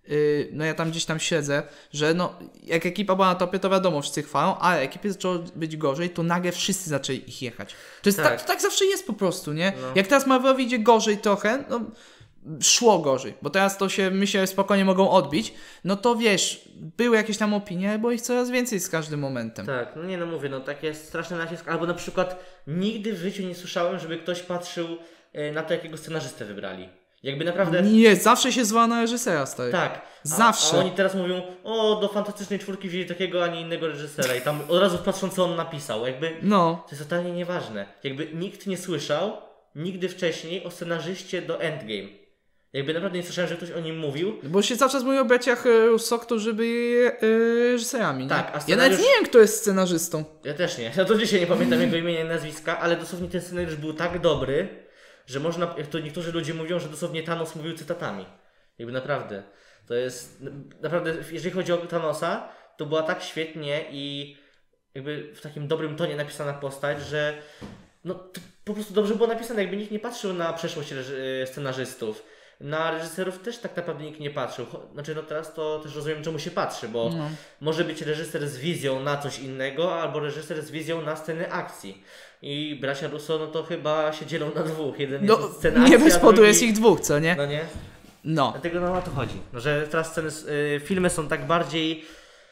No ja tam gdzieś tam siedzę, że no jak ekipa była na topie, to wiadomo, wszyscy chwalą, ale ekipie zaczęło być gorzej, to nagle wszyscy zaczęli ich jechać. To jest tak zawsze jest po prostu, nie? No. Jak teraz Marvelowi idzie gorzej trochę, no szło gorzej, bo teraz to się, myślę, spokojnie mogą odbić, no to wiesz, były jakieś tam opinie, bo ich coraz więcej z każdym momentem. Tak, no nie no mówię, no takie straszny nacisk, albo na przykład nigdy w życiu nie słyszałem, żeby ktoś patrzył na to, jakiego scenarzystę wybrali. Jakby naprawdę... Nie, zawsze się zła na reżysera, stary. Tak. Zawsze. A oni teraz mówią, do Fantastycznej Czwórki wzięli takiego, a nie innego reżysera i tam od razu patrzą, co on napisał. Jakby to jest totalnie nieważne. Jakby nikt nie słyszał nigdy wcześniej o scenarzyście do Endgame. Jakby naprawdę nie słyszałem, że ktoś o nim mówił. Bo się cały czas mówi o braciach Russo, którzy byli reżyserami, nie? Tak, a Ja nawet nie wiem, kto jest scenarzystą. Ja też nie. Ja to dzisiaj nie pamiętam jego imienia i nazwiska, ale dosłownie ten scenariusz był tak dobry, że można, jak to niektórzy ludzie mówią, że dosłownie Thanos mówił cytatami. Jakby naprawdę. To jest, naprawdę, jeżeli chodzi o Thanosa, to była tak świetnie i jakby w takim dobrym tonie napisana postać, że no to po prostu dobrze było napisane. Jakby nikt nie patrzył na przeszłość scenarzystów. Na reżyserów też tak naprawdę nikt nie patrzył. Znaczy no teraz to też rozumiem, czemu się patrzy, bo może być reżyser z wizją na coś innego, albo reżyser z wizją na sceny akcji. I bracia Russo, no to chyba się dzielą na dwóch. Jeden jest scena akcji, nie bez powodu jest ich dwóch, co nie? No nie? No. Dlatego no o to chodzi. No, że teraz filmy są tak bardziej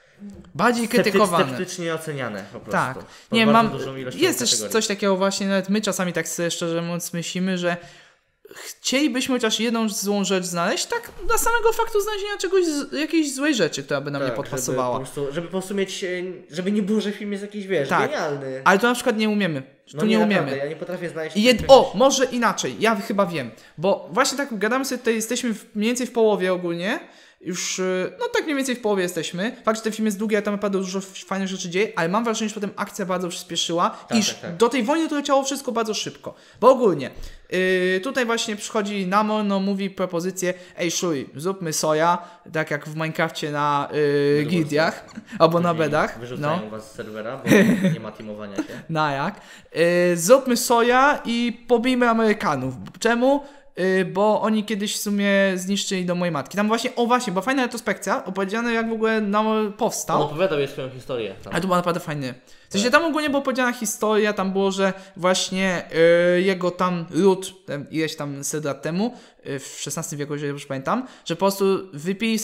krytykowane. Sceptycznie oceniane po prostu. Tak. Nie, jest też coś takiego właśnie, nawet my czasami tak sobie szczerze mówiąc myślimy, że chcielibyśmy chociaż jedną złą rzecz znaleźć, tak dla samego faktu znalezienia jakiejś złej rzeczy, która by nam nie podpasowała. Żeby po prostu mieć, żeby nie było, że film jest jakiś, wiesz, genialny. Ale to na przykład nie umiemy. Tu nie umiemy. Naprawdę, ja nie potrafię znaleźć... Może inaczej, ja chyba wiem. Bo właśnie tak gadamy sobie tutaj, jesteśmy mniej więcej w połowie ogólnie. Już, no tak mniej więcej w połowie jesteśmy. Fakt, że ten film jest długi, a tam naprawdę dużo fajnych rzeczy dzieje, ale mam wrażenie, że potem akcja bardzo przyspieszyła do tej wojny to leciało wszystko bardzo szybko. Bo ogólnie, tutaj właśnie przychodzi Namor, no mówi propozycję, ej Shuri, zróbmy soja, tak jak w Minecrafcie na gildiach, albo na bedach. Wyrzucają was z serwera, bo nie ma teamowania się. Jak? Zróbmy soja i pobijmy Amerykanów. Czemu? Bo oni kiedyś w sumie zniszczyli dom mojej matki. Tam właśnie, bo fajna retrospekcja, opowiedziane jak w ogóle Namor powstał. On opowiadał jej swoją historię. Ale to było naprawdę fajne. W sensie tam ogólnie była opowiedziana historia, tam było, że właśnie jego tam lud, ileś tam set lat temu, w XVI wieku, jeżeli już pamiętam, że po prostu wypili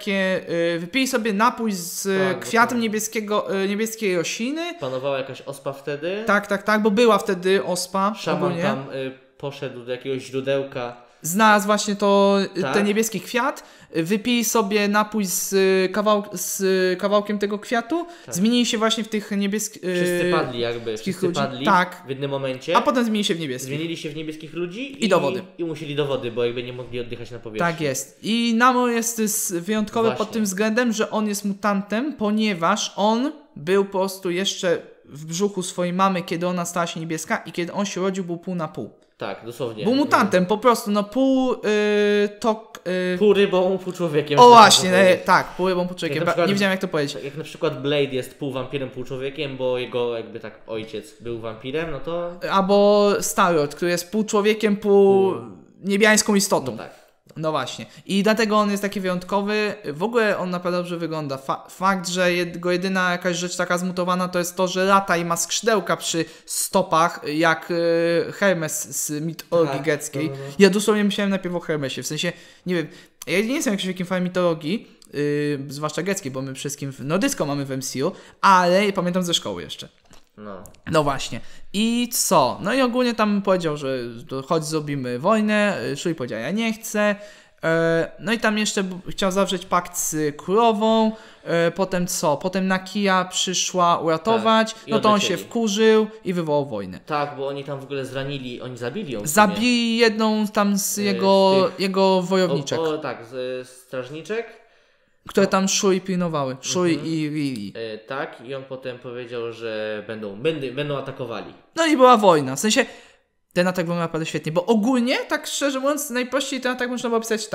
sobie napój z kwiatem niebieskiej rośliny. Panowała jakaś ospa wtedy. Tak, bo była wtedy ospa. Szaman ogólnie. tam poszedł do jakiegoś źródełka. Znalazł właśnie ten niebieski kwiat, wypili sobie napój z kawałkiem tego kwiatu, zmienili się właśnie w tych niebieskich... Wszyscy padli jakby, tak. W jednym momencie. A potem zmienili się w niebieskich. Zmienili się w niebieskich ludzi i do wody. I musieli do wody, bo jakby nie mogli oddychać na powierzchni. Tak jest. I Namor jest wyjątkowy pod tym względem, że on jest mutantem, ponieważ on był po prostu jeszcze w brzuchu swojej mamy, kiedy ona stała się niebieska i kiedy on się rodził, był pół na pół. Tak, dosłownie. Był mutantem, po prostu, no pół pół rybą, pół człowiekiem. O właśnie, tak, pół rybą, pół człowiekiem. Nie wiedziałem jak to powiedzieć. Jak na przykład Blade jest pół wampirem, pół człowiekiem, bo jego jakby tak ojciec był wampirem, no to... Albo Star-Lord, który jest pół człowiekiem, pół niebiańską istotą. No tak. No właśnie. I dlatego on jest taki wyjątkowy. W ogóle on naprawdę dobrze wygląda. Fakt, że jego jedyna jakaś rzecz taka zmutowana to jest to, że lata i ma skrzydełka przy stopach, jak Hermes z mitologii greckiej. No. Ja dosłownie myślałem najpierw o Hermesie. W sensie, nie wiem, ja nie jestem jakimś wielkim fanem mitologii, zwłaszcza greckiej, bo my wszystkim nordycką mamy w MCU, ale pamiętam ze szkoły jeszcze. No właśnie. I co? No i ogólnie tam powiedział, że chodź zrobimy wojnę. Shuri powiedział, ja nie chcę. No i tam jeszcze chciał zawrzeć pakt z królową. Potem co? Potem Nakia przyszła uratować. No to on się wkurzył i wywołał wojnę. Tak, bo oni tam w ogóle oni zabili ją. Zabili jedną tam z jego wojowniczek. Tak, z strażniczek. Które tam Shuri pilnowały. Shuri i Riri. Tak, i on potem powiedział, że będą atakowali. No i była wojna. W sensie ten atak wygląda naprawdę świetnie, bo ogólnie, tak szczerze mówiąc, najprościej ten atak można było opisać tak.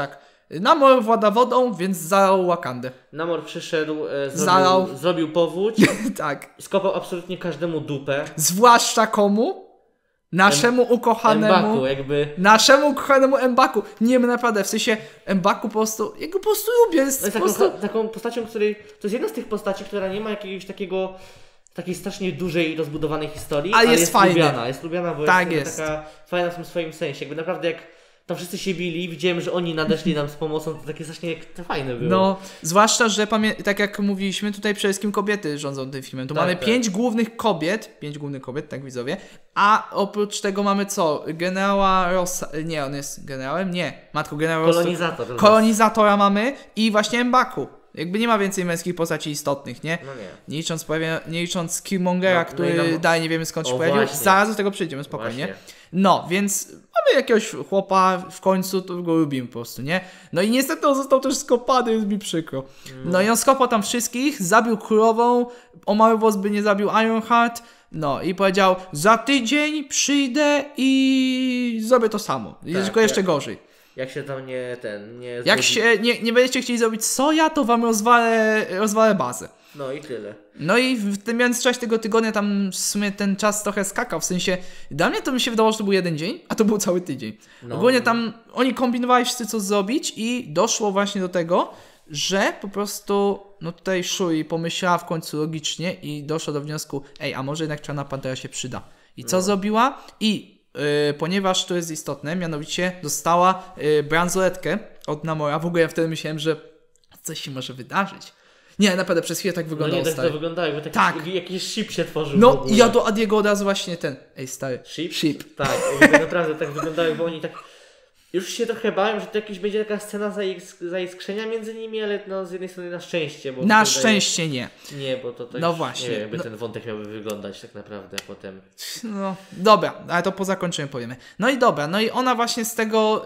Namor włada wodą, więc zalał Wakandę. Namor przyszedł, zrobił powódź, tak. skopał absolutnie każdemu dupę. Zwłaszcza komu? Naszemu ukochanemu. M'Baku, jakby. Naszemu ukochanemu M'Baku. Nie, naprawdę, w sensie M'Baku po prostu, ja go po prostu lubię. Jest taką postacią, której. To jest jedna z tych postaci, która nie ma jakiegoś takiej strasznie dużej i rozbudowanej historii, ale jest lubiana. Jest lubiana, bo tak jest taka fajna w tym swoim sensie. Jakby naprawdę jak tam wszyscy się bili, widziałem, że oni nadeszli nam z pomocą, to takie strasznie fajne było. No, zwłaszcza, że tak jak mówiliśmy, tutaj przede wszystkim kobiety rządzą tym filmem. Tu mamy 5 głównych kobiet, tak widzowie, a oprócz tego mamy co? Generała Rossa, nie, on jest generałem? Nie, matko, generał kolonizatora mamy i właśnie M'Baku. Jakby nie ma więcej męskich postaci istotnych, nie? No nie. Nie licząc Killmongera, który dalej nie wiemy skąd się pojawił. Właśnie. Zaraz do tego przyjdziemy, spokojnie. Właśnie. No, więc mamy jakiegoś chłopa w końcu, to go lubimy po prostu, nie? No i niestety on został też skopany, jest mi przykro. No i on skopał tam wszystkich, zabił królową, o mały włos by nie zabił Ironheart, no i powiedział, za tydzień przyjdę i zrobię to samo. Tylko jeszcze gorzej. Jak się tam Jak nie będziecie chcieli zrobić soja, to wam rozwalę bazę. No i tyle. No i w tym międzyczasie tego tygodnia tam w sumie ten czas trochę skakał, w sensie dla mnie to mi się wydawało, że to był jeden dzień, a to był cały tydzień. Ogólnie tam oni kombinowali wszyscy co zrobić i doszło właśnie do tego, że po prostu no tutaj Shuri pomyślała w końcu logicznie i doszła do wniosku, a może jednak Czarna Pantera się przyda. I co zrobiła? Ponieważ to jest istotne, mianowicie dostała bransoletkę od Namora. W ogóle ja wtedy myślałem, że coś się może wydarzyć. Nie, naprawdę przez chwilę tak wyglądało, tak to wyglądało, jakby jakiś ship się tworzył. No i ja do Adiego od razu właśnie stary. Ship? Tak, jakby naprawdę tak wyglądało, bo oni tak. Już się trochę bałem, że to jakiś będzie taka scena zaiskrzenia między nimi, ale no z jednej strony na szczęście. Bo na szczęście nie. Nie, bo to tak. No właśnie. Nie wiem, jakby ten wątek miałby wyglądać tak naprawdę potem. No dobra, ale to po zakończeniu powiemy. No i dobra, no i ona właśnie z tego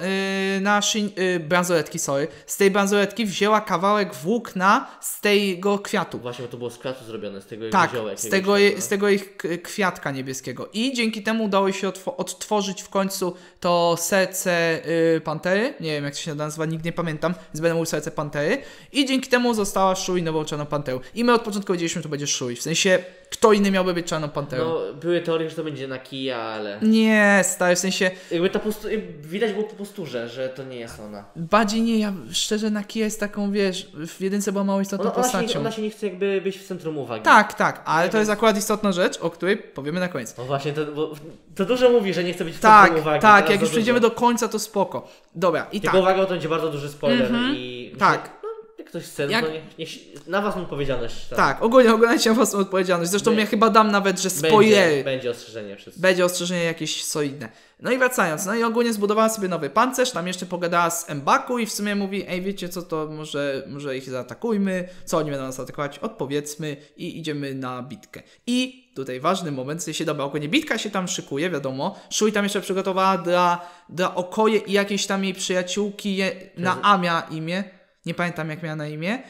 bransoletki, z tej bransoletki wzięła kawałek włókna z tego kwiatu. Właśnie, bo to było z kwiatu zrobione, z tego zioła z tego ich kwiatka niebieskiego. I dzięki temu udało się odtworzyć w końcu to serce Pantery, nie wiem jak to się nazywa, nikt nie pamiętam, z będą serce Pantery i dzięki temu została Shuri nową Czarną Panterą. I my od początku wiedzieliśmy, że to będzie Shuri, w sensie kto inny miałby być Czarną Panterą. No, były teorie, że to będzie Nakia, ale... Nie, stary, w sensie... Jakby widać było po posturze, że to nie jest ona. Bardziej nie, ja szczerze Nakia jest taką, wiesz, w jedynce była mało istotną postacią. Ona się nie chce jakby być w centrum uwagi. Tak, ale to jest akurat istotna rzecz, o której powiemy na końcu. No właśnie, to dużo mówi, że nie chce być w centrum uwagi. Tak, jak już przejdziemy do końca, to spoko. Dobra, i tylko uwaga, to będzie bardzo duży spoiler i... Tak. Jak ktoś chce, to niech na własną odpowiedzialność. Tak, ogólnie na własną odpowiedzialność. Zresztą ja chyba dam nawet, że spoilery. Będzie ostrzeżenie wszystko. Będzie ostrzeżenie jakieś solidne. No i wracając, no i ogólnie zbudowała sobie nowy pancerz, tam jeszcze pogadała z M'Baku i w sumie mówi, wiecie co, to może ich zaatakujmy, co oni będą nas atakować, odpowiedzmy i idziemy na bitkę. I tutaj ważny moment, w sensie dobra, ogólnie bitka się tam szykuje, wiadomo, Shuri tam jeszcze przygotowała dla Okoje i jakiejś tam jej przyjaciółki na A miała imię. Nie pamiętam jak miała na imię.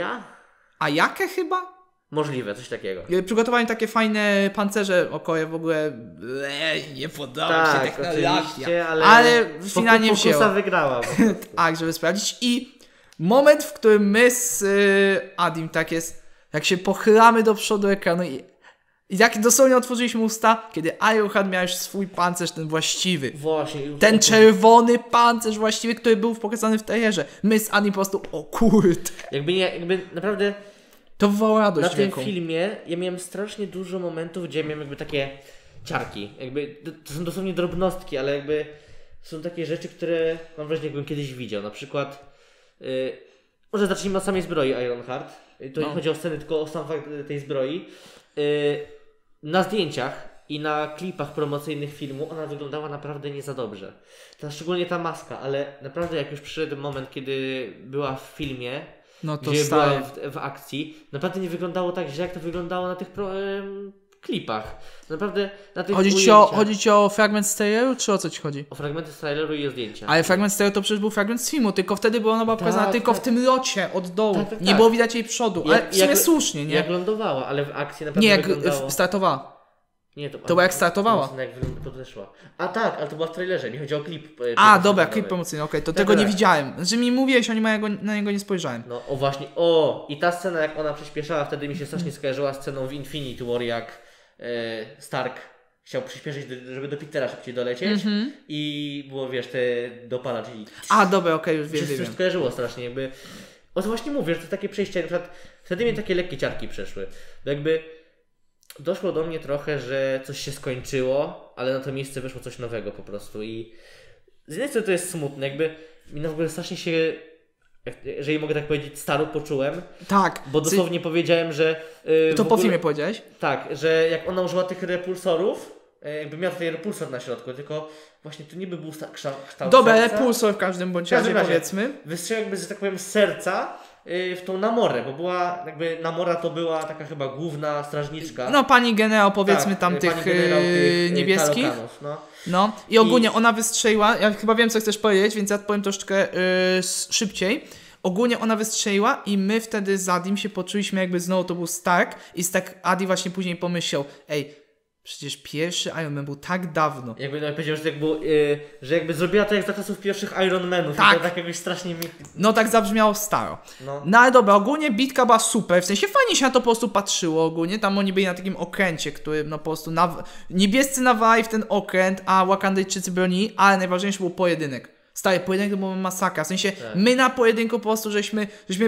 Ajakę chyba? Możliwe, coś takiego. Przygotowali takie fajne pancerze, Okoje w ogóle nie podoba mi się technologia. Ale finalnie wzięła. Wygrała. Tak, żeby sprawdzić. I moment, w którym my z Adim, tak jest, jak się pochylamy do przodu ekranu i jak dosłownie otworzyliśmy usta, kiedy Ironheart miał już swój pancerz, ten właściwy. Właśnie. Ten czerwony pancerz właściwy, który był pokazany w trailerze. My z Adim po prostu, o kurde. Jakby naprawdę... To wywołało radość na tym filmie ja miałem strasznie dużo momentów, gdzie miałem jakby takie ciarki. Jakby to są dosłownie drobnostki, ale jakby są takie rzeczy, które mam wrażenie, jakbym kiedyś widział. Na przykład może zacznijmy od samej zbroi Ironheart. To nie chodzi o sceny, tylko o sam fakt tej zbroi. Na zdjęciach i na klipach promocyjnych filmu ona wyglądała naprawdę nie za dobrze. Szczególnie ta maska, ale naprawdę jak już przyszedł moment, kiedy była w filmie, no to gdzie była w akcji, naprawdę nie wyglądało tak źle, jak to wyglądało na tych klipach. Naprawdę na tych Chodzi ci o fragment z traileru, czy o co ci chodzi? O fragmenty z traileru i o zdjęcia. Ale fragment z traileru to przecież był fragment z filmu, tylko wtedy była ona pokazana tylko w tym locie od dołu. Nie było widać jej przodu, ale w sumie słusznie, nie? Jak lądowała, ale w akcji naprawdę wyglądało... Nie, jak startowała. Nie, To była jak startowała. Jak podeszła. A tak, ale to była w trailerze, mi chodzi o klip. Dobra, klip promocyjny, okej, to tego nie widziałem. Że mi mówiłeś, na niego nie spojrzałem. No, właśnie, i ta scena, jak ona przyspieszała, wtedy mi się strasznie skojarzyła sceną w Infinity War, jak Stark chciał przyspieszyć, żeby do Petera szybciej dolecieć i było, wiesz, te dopalacz i... Dobra, okej, już wiem. Mi się skojarzyło strasznie, jakby... O to właśnie mówię, że to takie przejście, na przykład wtedy mi takie lekkie ciarki przeszły. Bo jakby doszło do mnie trochę, że coś się skończyło, ale na to miejsce weszło coś nowego po prostu i z jednej strony to jest smutne, jakby mi na ogóle strasznie się, jeżeli mogę tak powiedzieć, staro poczułem. Tak. Bo dosłownie powiedziałem, że... To po filmie powiedziałeś? Tak, że jak ona użyła tych repulsorów, jakby miał tutaj repulsor na środku, tylko właśnie to niby był kształt Dobra, serca. repulsor w każdym bądź razie, powiedzmy. Wystrzelił jakby, że tak powiem, z serca w tą Namorę, bo była jakby Namora to była taka chyba główna strażniczka. No pani generał, powiedzmy, tam tych niebieskich. No i ogólnie ona wystrzeliła, ja chyba wiem co chcesz powiedzieć, więc ja powiem troszeczkę szybciej. Ogólnie ona wystrzeliła i my wtedy z Adim się poczuliśmy jakby znowu to był Stark i tak Adi właśnie później pomyślał, przecież pierwszy Iron Man był tak dawno. Jakby powiedział, że jakby zrobiła to jak za czasów pierwszych Iron Manów. Tak. I to tak jakoś strasznie mi... No tak zabrzmiało staro. No ale dobra, ogólnie bitka była super, w sensie fajnie się na to po prostu patrzyło ogólnie. Tam oni byli na takim okręcie, który no po prostu niebiescy nawali w ten okręt, a Wakandyjczycy bronili, ale najważniejszy był pojedynek. Stary, pojedynek to była masakra, w sensie my na pojedynku po prostu żeśmy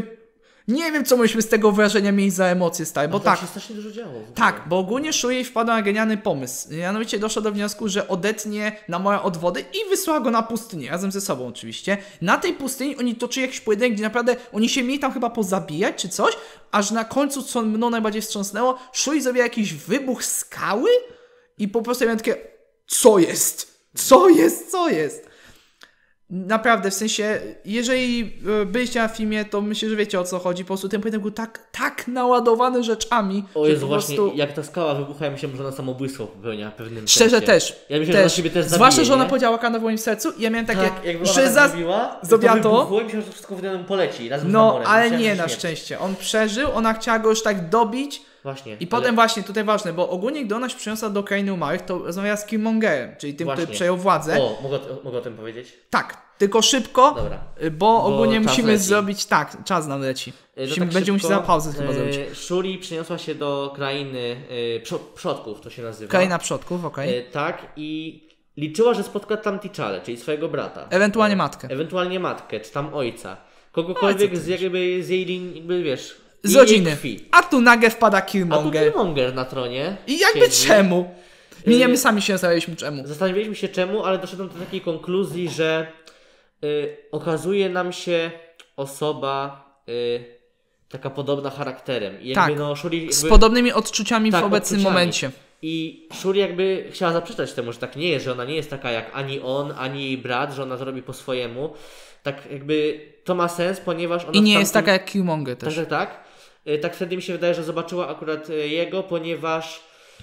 nie wiem, co myśmy z tego wrażenia mieli za emocje, stary, bo tak. się strasznie dużo działo. Tak, bo ogólnie Shuri wpadła na genialny pomysł. Mianowicie doszła do wniosku, że odetnie Namora od wody i wysłała go na pustynię, razem ze sobą oczywiście. Na tej pustyni oni toczyli jakiś pojedynek, gdzie naprawdę oni się mieli tam chyba pozabijać czy coś, aż na końcu, co mną najbardziej wstrząsnęło, Shuri zrobiła jakiś wybuch skały i po prostu ja miałem takie, co jest? Co jest? Naprawdę, w sensie, jeżeli byliście na filmie, to myślę, że wiecie o co chodzi. Po prostu ten pojedynek był tak naładowany rzeczami. O Jezu, po właśnie, prostu... jak ta skała wybucha, ja myślałem, że ona samobójstwo popełnia w pewnym Szczerze sensie. też. Ja myślałem, że ona siebie też zabije, zwłaszcza, że ona nie? powiedziała Wakanda w moim sercu i ja miałem takie, tak, jakby ona że tak zrobiła to. wybuchło i myślałem, że to wszystko w poleci razem z No, Namorem. ale Myślałem, nie, że na śmierć. szczęście. On przeżył, ona chciała go już tak dobić. Właśnie. I potem właśnie, tutaj ważne, bo ogólnie gdy ona się przeniosła do krainy umarłych, to rozmawiała z Killmongerem, czyli tym, który przejął władzę. O, mogę o tym powiedzieć? Tak, tylko szybko, Dobra. bo ogólnie musimy leci. zrobić, tak, czas nam leci. Tak Będziemy musieli za pauzę chyba zrobić. Shuri przeniosła się do krainy przodków, to się nazywa. Kraina przodków, okej. Tak, i liczyła, że spotka tam T'Challę, czyli swojego brata. Ewentualnie matkę. Ewentualnie matkę, czy tam ojca. Kogokolwiek z jej linii, jakby wiesz... Z rodziny. Krwi. A tu nagle wpada A tu Killmonger. Killmonger na tronie. I jakby siedzi. czemu? My sami się zastanawialiśmy czemu. Zastanawialiśmy się czemu, ale doszedłem do takiej konkluzji, że okazuje nam się osoba taka podobna charakterem. I jakby, Tak, no, Shuri jakby, z podobnymi odczuciami tak, w obecnym odczuciami. momencie. I Shuri jakby chciała zaprzeczać temu, że tak nie jest, że ona nie jest taka jak ani on, ani jej brat, że ona to robi po swojemu. Tak jakby to ma sens, ponieważ ona... I nie jest taka jak Killmonger też. Tak. Tak wtedy mi się wydaje, że zobaczyła akurat jego, ponieważ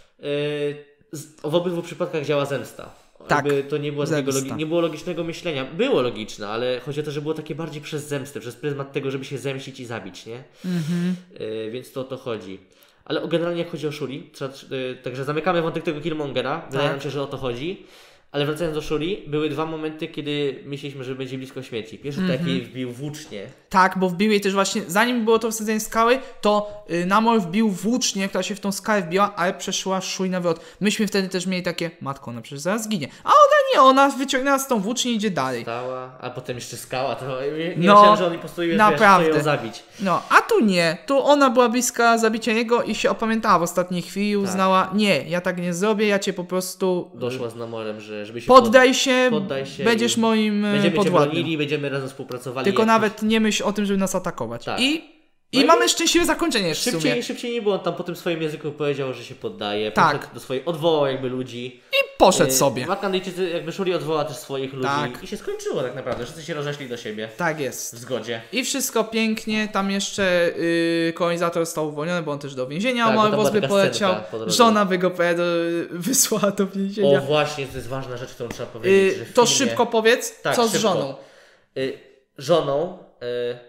w obydwu przypadkach działa zemsta. Tak, jakby to nie było, zemsta. nie było logicznego myślenia. Było logiczne, ale chodzi o to, że było takie bardziej przez zemstę, przez pryzmat tego, żeby się zemścić i zabić, nie? Więc to o to chodzi. Ale generalnie jak chodzi o Shuri, także zamykamy wątek tego Killmongera, wydaje nam się, że o to chodzi. Ale wracając do Shuri, były dwa momenty, kiedy myśleliśmy, że będzie blisko śmierci. Pierwszy taki wbił włócznie. Tak, bo wbił jej też właśnie, zanim było to wsadzenie skały, to Namor wbił włócznie, która się w tą skałę wbiła, ale przeszła Shuri na wylot. Myśmy wtedy też mieli takie, matko, ona przecież zaraz ginie. A ona nie, ona wyciągnęła z tą włócznię i idzie dalej. Stała, a potem jeszcze skała, to nie No, myślałem, że on postanowił ją zabić. No, a tu nie, tu ona była bliska zabicia jego i się opamiętała w ostatniej chwili i uznała, nie, ja tak nie zrobię, ja cię po prostu... Doszła z Namorem, żeby się poddaj się, będziesz i moim będziemy podwładnym. cię bronili, będziemy razem współpracowali. Tylko nawet nie myśl o tym, żeby nas atakować. Tak. I mamy szczęśliwe zakończenie w sumie. Szybciej nie było, on tam po tym swoim języku powiedział, że się poddaje. Tak. Odwołał jakby ludzi. I poszedł sobie. Wakandyjczycy, jakby Shuri odwołała też swoich ludzi. Tak. I się skończyło tak naprawdę. Wszyscy się rozeszli do siebie. Tak jest. W zgodzie. I wszystko pięknie. Tam jeszcze kolonizator został uwolniony, bo on też do więzienia Tak, Malwos by poleciał. Żona by go wysłała do więzienia. O właśnie, to jest ważna rzecz, którą trzeba powiedzieć. Że w to filmie... szybko powiedz, tak, co z szybko. żoną? Żoną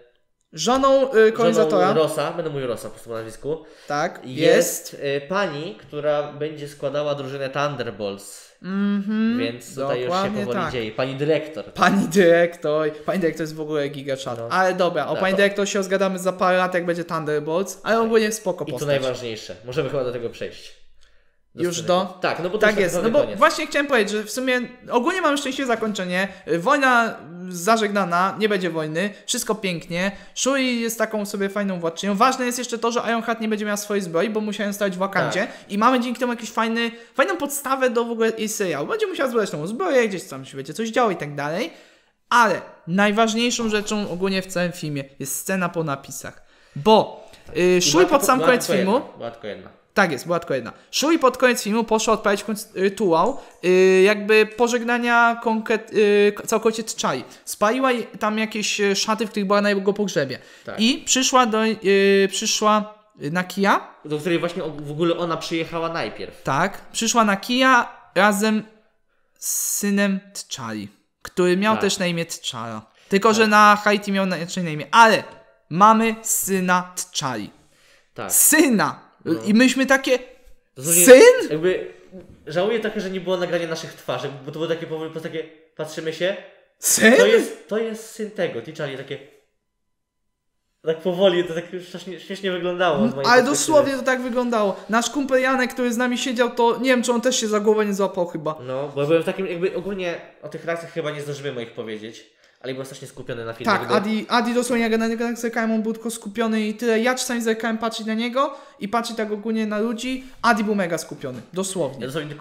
żoną kolonizatora. Rossa, będę mówił Rossa po prostu po nazwisku. Tak, jest pani, która będzie składała drużynę Thunderbolts. Więc tutaj już się powoli dzieje. Pani dyrektor. Pani dyrektor jest w ogóle gigaszat. No. Ale dobra, o pani dyrektor się rozgadamy za parę lat, jak będzie Thunderbolts, ale ogólnie spoko postać. I to najważniejsze. Możemy chyba do tego przejść. Już do? Tak, no bo to tak jest. No bo koniec. właśnie chciałem powiedzieć, że w sumie ogólnie mamy szczęśliwe zakończenie. Wojna zażegnana, nie będzie wojny, wszystko pięknie. Shuri jest taką sobie fajną władczynią. Ważne jest jeszcze to, że Ironheart nie będzie miała swojej zbroi, bo musiałem stać w Wakandzie i mamy dzięki temu jakąś fajną podstawę do w ogóle jej serialu. Będzie musiała zbrać nową zbroję, gdzieś tam się będzie coś działo i tak dalej. Ale najważniejszą rzeczą ogólnie w całym filmie jest scena po napisach. Bo Shuri pod sam koniec filmu... Była tylko jedna. Tak jest, była tylko jedna. Shuri pod koniec filmu poszła odprawić rytuał jakby pożegnania całkowicie T'Challi. Spaliła tam jakieś szaty, w których była na jego pogrzebie. Tak. I przyszła na Kija. Do której właśnie w ogóle ona przyjechała najpierw. Tak, przyszła na Kija razem z synem T'Challi, który miał też na imię T'Challa. Tylko, że na Haiti miał na imię. Ale mamy syna T'Challi. Tak. Syna! No. I myśmy takie... Syn? Jakby żałuję trochę, że nie było nagrania naszych twarzy, bo to było takie powoli, takie patrzymy się. Syn? To jest syn tego, T'Challi, takie... Tak powoli, to tak śmiesznie wyglądało. Ale dosłownie to tak wyglądało. Nasz kumpel Janek, który z nami siedział, to nie wiem, czy on też się za głowę nie złapał chyba. No, bo byłem w takim, jakby ogólnie o tych reakcjach chyba nie zdążymy moich powiedzieć. Ale byłem strasznie skupiony na filmie. Tak, Adi dosłownie, jak na niego tak zerkałem, on był tylko skupiony i tyle. Ja czasami zerkałem patrzeć na niego i patrzeć tak ogólnie na ludzi. Adi był mega skupiony, dosłownie. Ja dosłownie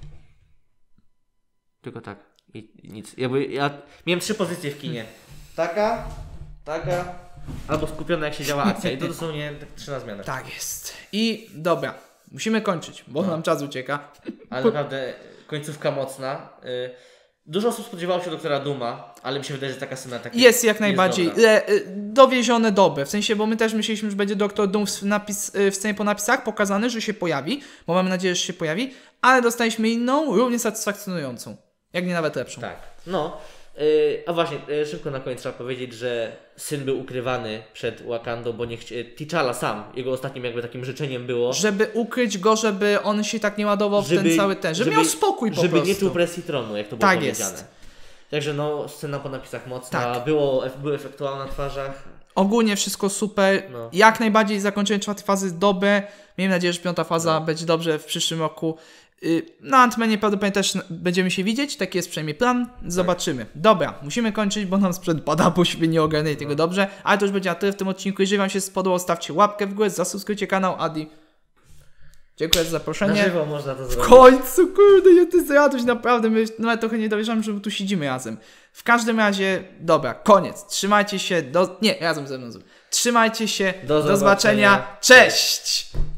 tylko tak i nic. Jakby ja miałem 3 pozycje w kinie. Taka, albo skupiona jak się działa akcja i to dosłownie tak 3 na zmianę. Tak jest. I dobra, musimy kończyć, bo nam czas ucieka. Ale naprawdę końcówka mocna. Dużo osób spodziewało się Doktora Dooma, ale mi się wydaje, że taka scena tak jest jak najbardziej dowiezione dobre. W sensie, bo my też myśleliśmy, że będzie Doktor Doom w scenie po napisach pokazany, że się pojawi, bo mamy nadzieję, że się pojawi, ale dostaliśmy inną, równie satysfakcjonującą. Jak nie nawet lepszą. Tak. No. A właśnie, szybko na koniec trzeba powiedzieć, że syn był ukrywany przed Wakandą, bo T'Challa sam, jego ostatnim jakby takim życzeniem było, żeby ukryć go, żeby on się tak nie ładował w ten cały żeby miał spokój po prostu. Żeby nie czuł presji tronu, jak to było powiedziane. Jest. Także no, scena po napisach mocna, tak. Były efektualne na twarzach. Ogólnie wszystko super, jak najbardziej zakończenie 4. fazy dobre, miejmy nadzieję, że 5. faza będzie dobrze w przyszłym roku. Na Ant-Manie prawdopodobnie też będziemy się widzieć, taki jest przynajmniej plan, zobaczymy. Dobra, musimy kończyć, bo nam sprzęt pada, bośmy nie ogarnęli tego dobrze, ale to już będzie na tyle w tym odcinku. Jeżeli wam się spodobało, stawcie łapkę w górę, zasubskrybujcie kanał. Adi, dziękuję za zaproszenie. Na żywo można to zrobić. W końcu, kurde, ja to jest radość, naprawdę, my nawet trochę nie dowierzamy, że tu siedzimy razem. W każdym razie, dobra, koniec, trzymajcie się, razem ze mną. Trzymajcie się, do zobaczenia. Cześć!